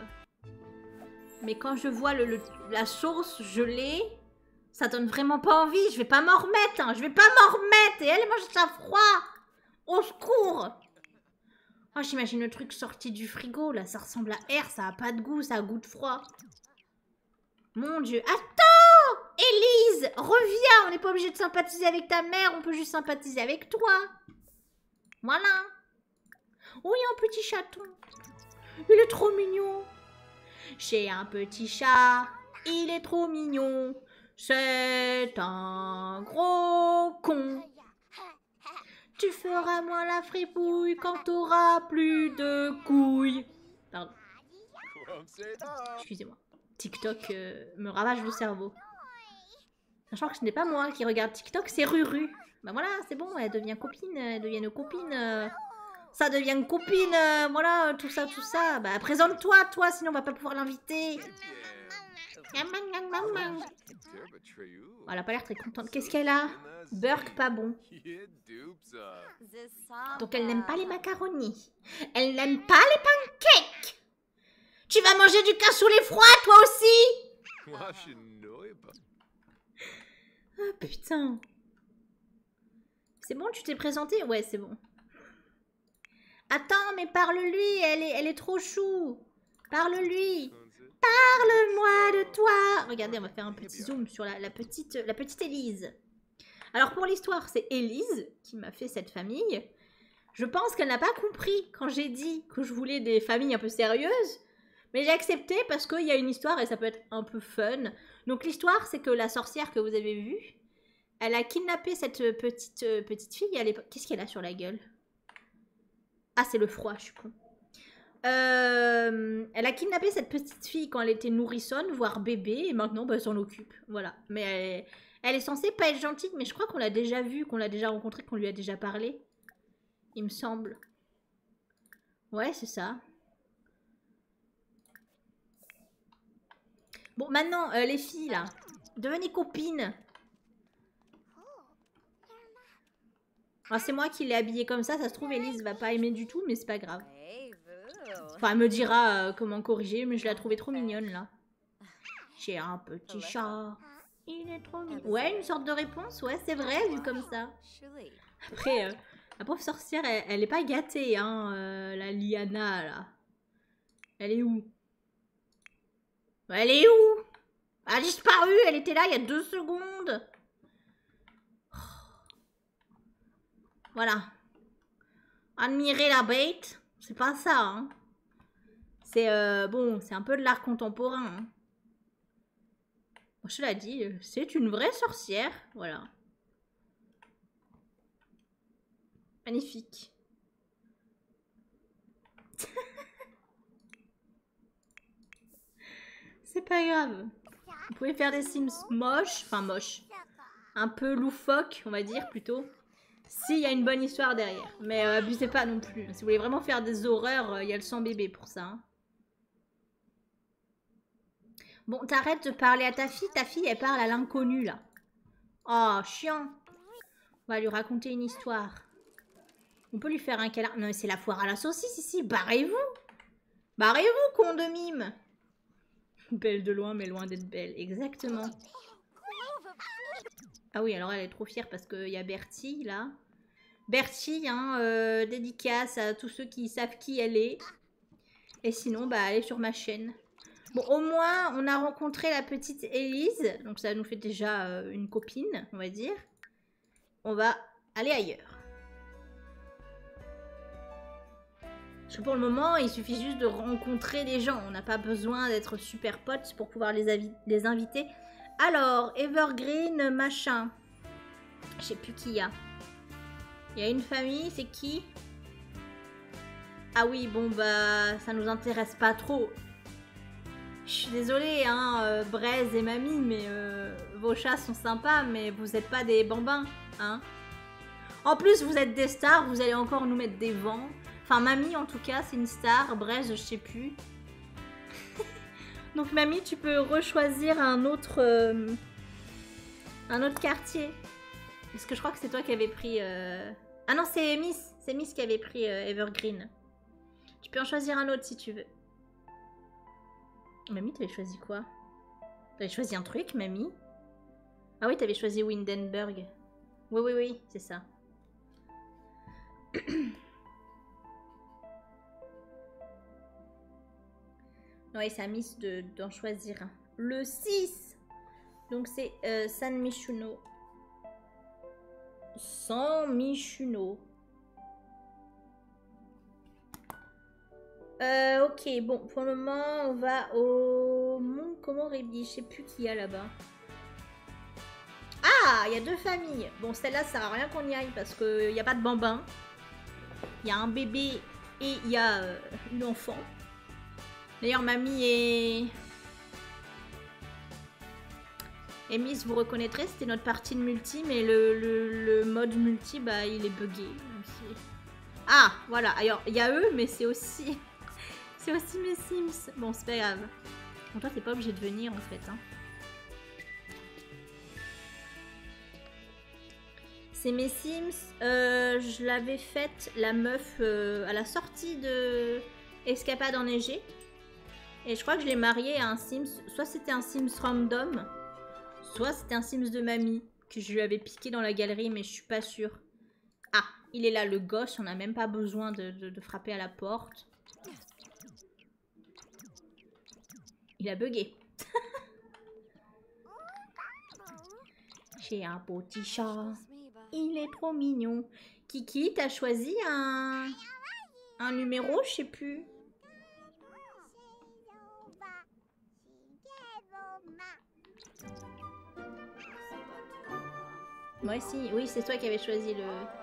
je vois la sauce gelée, ça donne vraiment pas envie. Je vais pas m'en remettre, hein, je vais pas m'en remettre. Et elle mange ça froid. Au secours. Oh, j'imagine le truc sorti du frigo, là, ça ressemble à air, ça a pas de goût, ça a goût de froid. Mon Dieu. Attends, Élise, reviens. On n'est pas obligé de sympathiser avec ta mère, on peut juste sympathiser avec toi. Voilà. Oui, un petit chaton. Il est trop mignon. J'ai un petit chat. Il est trop mignon. C'est un gros con. Tu feras moins la fripouille quand t'auras plus de couilles. Pardon. Excusez-moi. TikTok me ravage le cerveau. Sachant que ce n'est pas moi qui regarde TikTok, c'est Ruru. Ben voilà, c'est bon, elle devient copine. Elle devient une copine. Ça devient une copine, voilà, tout ça, tout ça. Bah, présente-toi, toi, sinon on va pas pouvoir l'inviter. Oh, elle a pas l'air très contente. Qu'est-ce qu'elle a? Burk pas bon. Donc elle n'aime pas les macaronis. Elle n'aime pas les pancakes. Tu vas manger du cassoulet froid, toi aussi? Ah, putain. C'est bon, tu t'es présenté? Ouais, c'est bon. Attends, mais parle-lui, elle est trop chou. Parle-lui. Parle-moi de toi. Regardez, on va faire un petit zoom sur la petite Élise. Alors pour l'histoire, c'est Élise qui m'a fait cette famille. Je pense qu'elle n'a pas compris quand j'ai dit que je voulais des familles un peu sérieuses. Mais j'ai accepté parce qu'il y a une histoire et ça peut être un peu fun. Donc l'histoire, c'est que la sorcière que vous avez vue, elle a kidnappé cette petite fille à l'époque. Qu'est-ce qu'elle a sur la gueule? Ah, c'est le froid, je suis con. Elle a kidnappé cette petite fille quand elle était nourrissonne, voire bébé, et maintenant, bah, elle s'en occupe. Voilà. Mais elle est censée pas être gentille, mais je crois qu'on l'a déjà vue, qu'on l'a déjà rencontrée, qu'on lui a déjà parlé. Il me semble. Ouais, c'est ça. Bon, maintenant, les filles, là. Devenez copines. Ah, c'est moi qui l'ai habillée comme ça se trouve, Élise va pas aimer du tout, mais c'est pas grave. Enfin, elle me dira comment corriger, mais je la trouvais trop mignonne, là. J'ai un petit chat. Il est trop mignon. Ouais, une sorte de réponse, ouais, c'est vrai, vu comme ça. Après, la pauvre sorcière, elle est pas gâtée, hein, la Liana, là. Elle est où? Elle est où? Elle a disparu, elle était là il y a 2 secondes. Voilà. Admirez la bête. C'est pas ça, hein. C'est bon, c'est un peu de l'art contemporain. Hein. Bon, je te l'ai dit, c'est une vraie sorcière. Voilà. Magnifique. C'est pas grave. Vous pouvez faire des Sims moches. Enfin, moches. Un peu loufoques, on va dire, plutôt. S'il y a une bonne histoire derrière. Mais abusez pas non plus. Si vous voulez vraiment faire des horreurs, il y a le sang bébé pour ça. Hein. Bon, t'arrêtes de parler à ta fille. Ta fille, elle parle à l'inconnu, là. Oh, chiant. On va lui raconter une histoire. On peut lui faire un câlin. Non, mais c'est la foire à la saucisse, ici. Barrez-vous. Barrez-vous, con de mime. Belle de loin, mais loin d'être belle. Exactement. Ah oui, alors elle est trop fière parce qu'il y a Bertie, là. Bertie, hein, dédicace à tous ceux qui savent qui elle est. Et sinon, bah, elle est sur ma chaîne. Bon, au moins, on a rencontré la petite Élise. Donc, ça nous fait déjà une copine, on va dire. On va aller ailleurs. Parce que pour le moment, il suffit juste de rencontrer des gens. On n'a pas besoin d'être super potes pour pouvoir les inviter. Alors, Evergreen, machin. Je sais plus qui y a. Il y a une famille, c'est qui? Ah oui, bon, bah, ça nous intéresse pas trop. Je suis désolée, hein, Braise et Mamie, mais vos chats sont sympas, mais vous n'êtes pas des bambins, hein. En plus, vous êtes des stars, vous allez encore nous mettre des vents. Enfin, Mamie, en tout cas, c'est une star. Braise, je sais plus. Donc, Mamie, tu peux rechoisir un autre quartier. Parce que je crois que c'est toi qui avais pris... Ah non, c'est Miss. C'est Miss qui avait pris Evergreen. Tu peux en choisir un autre si tu veux. Mamie, t'avais choisi quoi? T'avais choisi un truc, Mamie? Ah oui, t'avais choisi Windenburg. Oui, oui, oui, c'est ça. Oui, c'est à Miss d'en choisir un. Le 6. Donc c'est San Michuno. San Michuno. Ok, bon, pour le moment, on va au Mont Komorebi. Je sais plus qui y a là-bas. Ah, il y a deux familles. Bon, celle-là, ça sert à rien qu'on y aille parce qu'il n'y a pas de bambin. Il y a un bébé et il y a une enfant. D'ailleurs, Mamie et Miss, vous reconnaîtrez, c'était notre partie de multi, mais le mode multi, bah, il est bugué. Ah, voilà. Alors, il y a eux, mais c'est aussi... c'est aussi mes Sims. Bon, c'est pas grave. Bon, toi, t'es pas obligé de venir, en fait. Hein. C'est mes Sims. Je l'avais faite, la meuf, à la sortie de Escapade enneigée. Et je crois que je l'ai mariée à un Sims. Soit c'était un Sims random, soit c'était un Sims de Mamie que je lui avais piqué dans la galerie, mais je suis pas sûre. Ah, il est là, le gosse. On n'a même pas besoin de frapper à la porte. Il a bugué. J'ai un petit chat. Il est trop mignon. Kiki, t'as choisi un numéro, je sais plus. Moi aussi, oui, c'est toi qui avais choisi le...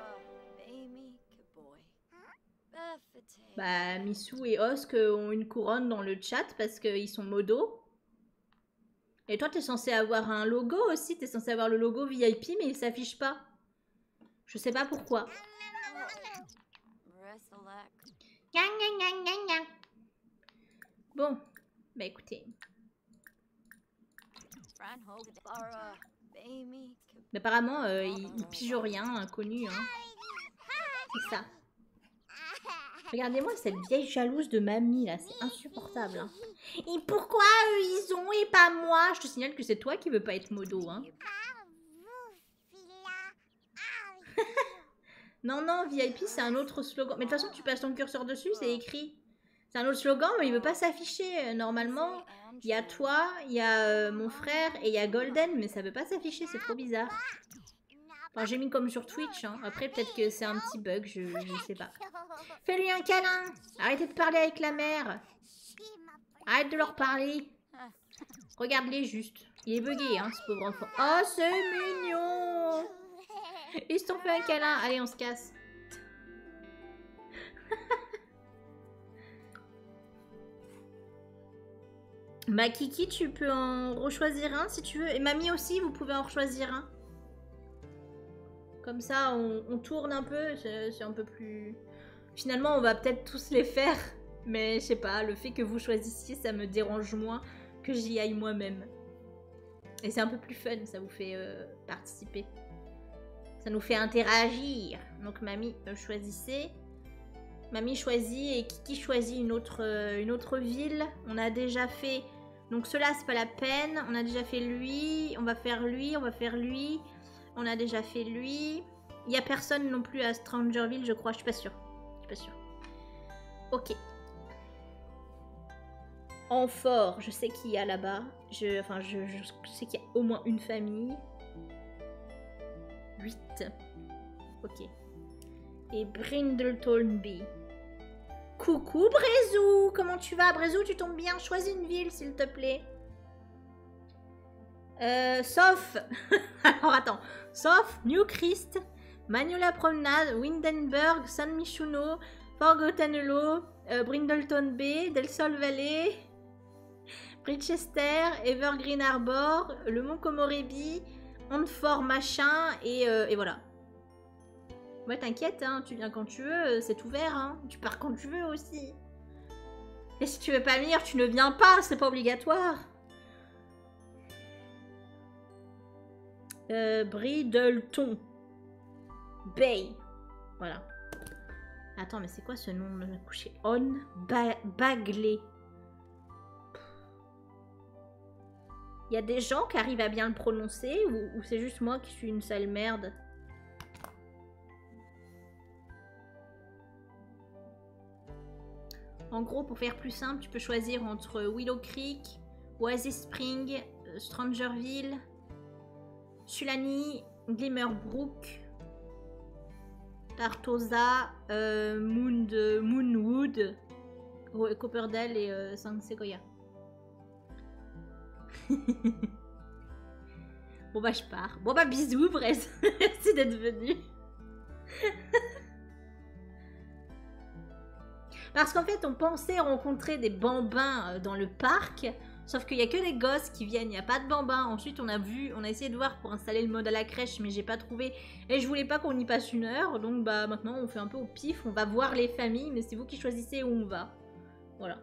Bah, Missou et Osk ont une couronne dans le chat parce qu'ils sont modos. Et toi, t'es censé avoir un logo aussi. T'es censé avoir le logo VIP, mais il s'affiche pas. Je sais pas pourquoi. Bon, bah écoutez. Mais apparemment, il pige rien, inconnu. Hein. C'est ça. Regardez-moi cette vieille jalouse de Mamie, là. C'est insupportable. Hein. Et pourquoi eux, ils ont et pas moi? Je te signale que c'est toi qui veux pas être modo. Hein. Non, non, VIP, c'est un autre slogan. Mais de toute façon, tu passes ton curseur dessus, c'est écrit. C'est un autre slogan, mais il veut pas s'afficher. Normalement, il y a toi, il y a mon frère et il y a Golden, mais ça veut pas s'afficher, c'est trop bizarre. Enfin, j'ai mis comme sur Twitch. Hein. Après, peut-être que c'est un petit bug, je sais pas. Fais-lui un câlin. Arrêtez de parler avec la mère. Arrête de leur parler. Regarde-les juste. Il est bugué, hein, ce pauvre enfant. Oh, c'est mignon. Ils se sont fait un câlin. Allez, on se casse. Bah, Kiki, tu peux en rechoisir un si tu veux. Et Mamie aussi, vous pouvez en rechoisir un. Comme ça, on tourne un peu. C'est un peu plus... Finalement, on va peut-être tous les faire. Mais je sais pas, le fait que vous choisissiez, ça me dérange moins que j'y aille moi-même. Et c'est un peu plus fun, ça vous fait participer. Ça nous fait interagir. Donc Mamie, choisissez. Mamie choisit et Kiki choisit une autre ville. On a déjà fait... Donc cela c'est pas la peine. On a déjà fait lui. On va faire lui. On va faire lui. On a déjà fait lui. Il n'y a personne non plus à Strangerville, je crois. Je suis pas sûre. Je suis pas sûre. Ok. En fort, je sais qu'il y a là-bas. Je sais qu'il y a au moins une famille. 8. Ok. Et Brindletonby. Coucou Brézou. Comment tu vas Brézou, tu tombes bien. Choisis une ville s'il te plaît. Sauf... Alors attends. Sauf New Christ, Magnolia Promenade, Windenburg, San Michuno, Forgotten Hollow, Brindleton Bay, Del Sol Valley, Bridchester, Evergreen Harbor, le Mont Komorebi, Antfort machin, et voilà. Ouais, t'inquiète, hein, tu viens quand tu veux, c'est ouvert, hein. Tu pars quand tu veux aussi. Et si tu veux pas venir, tu ne viens pas, c'est pas obligatoire. Bridleton Bay. Voilà. Attends, mais c'est quoi ce nom de coucher? On Bagley. Il y a des gens qui arrivent à bien le prononcer ou c'est juste moi qui suis une sale merde? En gros, pour faire plus simple, tu peux choisir entre Willow Creek, Oasis Spring, Strangerville, Sulani, Glimmerbrook, Tartosa, Moonwood, Copperdale et San Sequoia. Bon bah je pars. Bon bah bisous Brez. Merci d'être venu. Parce qu'en fait on pensait rencontrer des bambins dans le parc. Sauf qu'il n'y a que des gosses qui viennent, il n'y a pas de bambins. Ensuite, on a essayé de voir pour installer le mode à la crèche, mais j'ai pas trouvé. Et je voulais pas qu'on y passe 1 heure. Donc bah maintenant, on fait un peu au pif. On va voir les familles, mais c'est vous qui choisissez où on va. Voilà.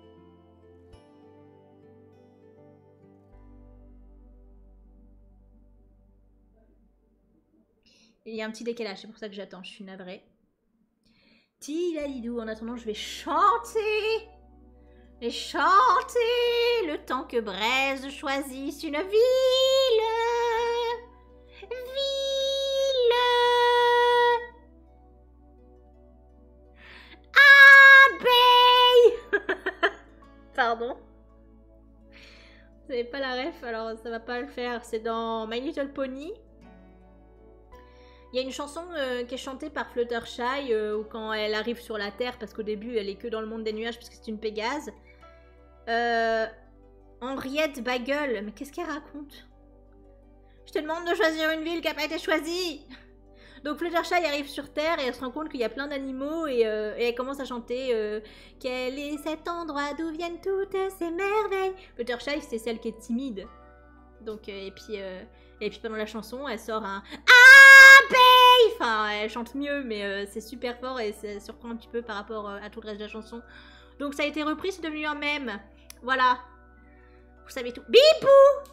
Il y a un petit décalage, c'est pour ça que j'attends. Je suis navrée. Tilalidou, en attendant, je vais chanter. Et chanter le temps que Braise choisisse une ville. Ville. Abeille. Pardon. Vous n'avez pas la ref, alors ça va pas le faire. C'est dans My Little Pony. Il y a une chanson qui est chantée par Fluttershy quand elle arrive sur la Terre, parce qu'au début elle est que dans le monde des nuages parce que c'est une Pégase. Henriette Bagel, mais qu'est-ce qu'elle raconte? Je te demande de choisir une ville qui n'a pas été choisie. Donc Fluttershy arrive sur Terre et elle se rend compte qu'il y a plein d'animaux et elle commence à chanter quel est cet endroit d'où viennent toutes ces merveilles. Fluttershy c'est celle qui est timide. Donc et puis pendant la chanson elle sort un abeille. Enfin elle chante mieux mais c'est super fort et ça surprend un petit peu par rapport à tout le reste de la chanson. Donc ça a été repris, c'est devenu un mème. Voilà. Vous savez tout. Bipou.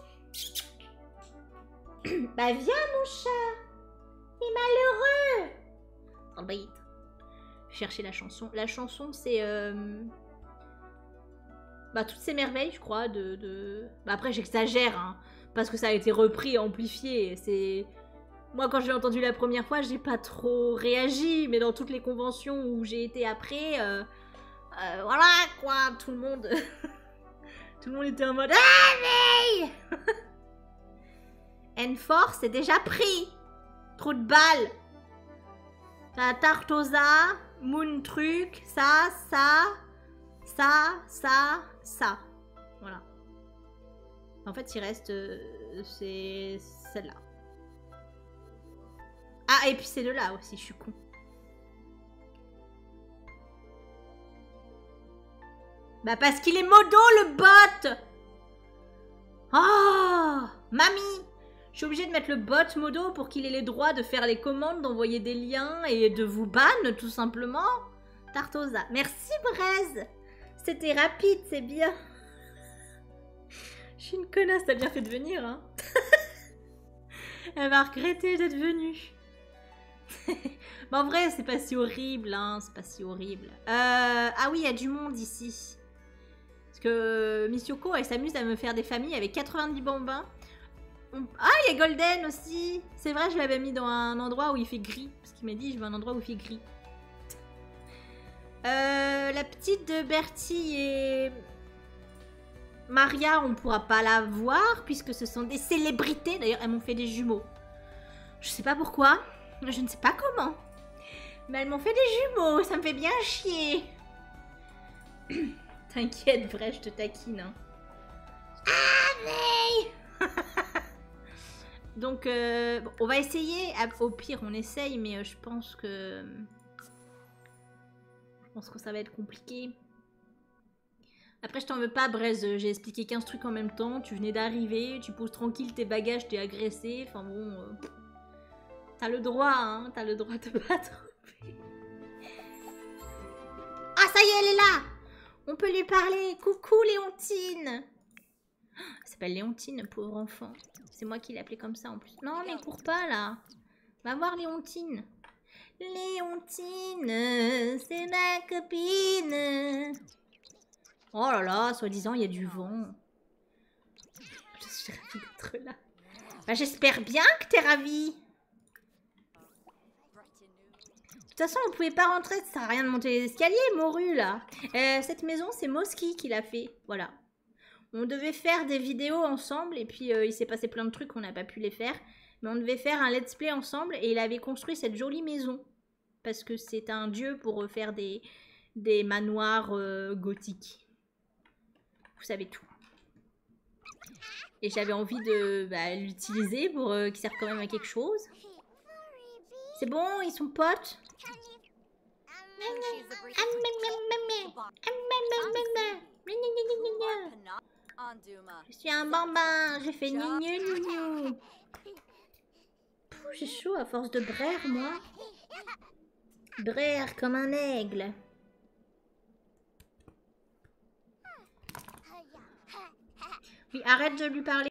Bah viens mon chat. Il est malheureux. Embête. Chercher la chanson. La chanson c'est... Bah toutes ces merveilles je crois Bah après j'exagère hein, parce que ça a été repris et amplifié. C'est... Moi quand je l'ai entendu la première fois j'ai pas trop réagi. Mais dans toutes les conventions où j'ai été après... voilà quoi, tout le monde tout le monde était en mode Abeille. Enforce c'est déjà pris. Trop de balles. T'as Tartosa, Moon truc, ça. Voilà. En fait, il reste... c'est celle-là. Ah, et puis c'est de là aussi, je suis con. Bah parce qu'il est modo, le bot. Oh, mamie, je suis obligée de mettre le bot modo pour qu'il ait les droits de faire les commandes, d'envoyer des liens et de vous ban, tout simplement. Tartosa. Merci, Braise. C'était rapide, c'est bien. Je suis une connasse, t'as bien fait de venir, hein. Elle va regretter d'être venue. Mais en vrai, c'est pas si horrible, hein. C'est pas si horrible. Ah oui, il y a du monde ici. Parce que Miss Yoko, elle s'amuse à me faire des familles avec 90 bambins. Ah, il y a Golden aussi. C'est vrai, je l'avais mis dans un endroit où il fait gris. Parce qu'il m'a dit, je veux un endroit où il fait gris. La petite de Bertie et Maria, on pourra pas la voir puisque ce sont des célébrités. D'ailleurs, elles m'ont fait des jumeaux. Je sais pas pourquoi. Je ne sais pas comment. Mais elles m'ont fait des jumeaux. Ça me fait bien chier. T'inquiète, vrai, je te taquine. Hein. Ah, donc, bon, on va essayer. Au pire, on essaye, mais je pense que... ça va être compliqué. Après, je t'en veux pas, Braise. J'ai expliqué 15 trucs en même temps. Tu venais d'arriver. Tu poses tranquille tes bagages, t'es agressé. Enfin bon... T'as le droit, hein. T'as le droit de pas tromper. Ah, ça y est, elle est là. On peut lui parler. Coucou, Léontine. Elle s'appelle Léontine, pauvre enfant. C'est moi qui l'ai appelée comme ça, en plus. Non, mais cours pas, là. Va voir Léontine. Léontine, c'est ma copine. Oh là là, soi-disant, il y a du vent. Je suis ravie d'être là. Bah, j'espère bien que t'es ravie. De toute façon, on pouvait pas rentrer, ça sert à rien de monter les escaliers, morue, là. Cette maison, c'est Moski qui l'a fait, voilà. On devait faire des vidéos ensemble, et puis il s'est passé plein de trucs, on n'a pas pu les faire. Mais on devait faire un let's play ensemble, et il avait construit cette jolie maison. Parce que c'est un dieu pour faire des manoirs gothiques. Vous savez tout. Et j'avais envie de l'utiliser pour qu'il serve quand même à quelque chose. C'est bon, ils sont potes. Je suis un bambin, j'ai fait gnou. J'ai chaud à force de braire, moi. Braire comme un aigle. Oui, arrête de lui parler.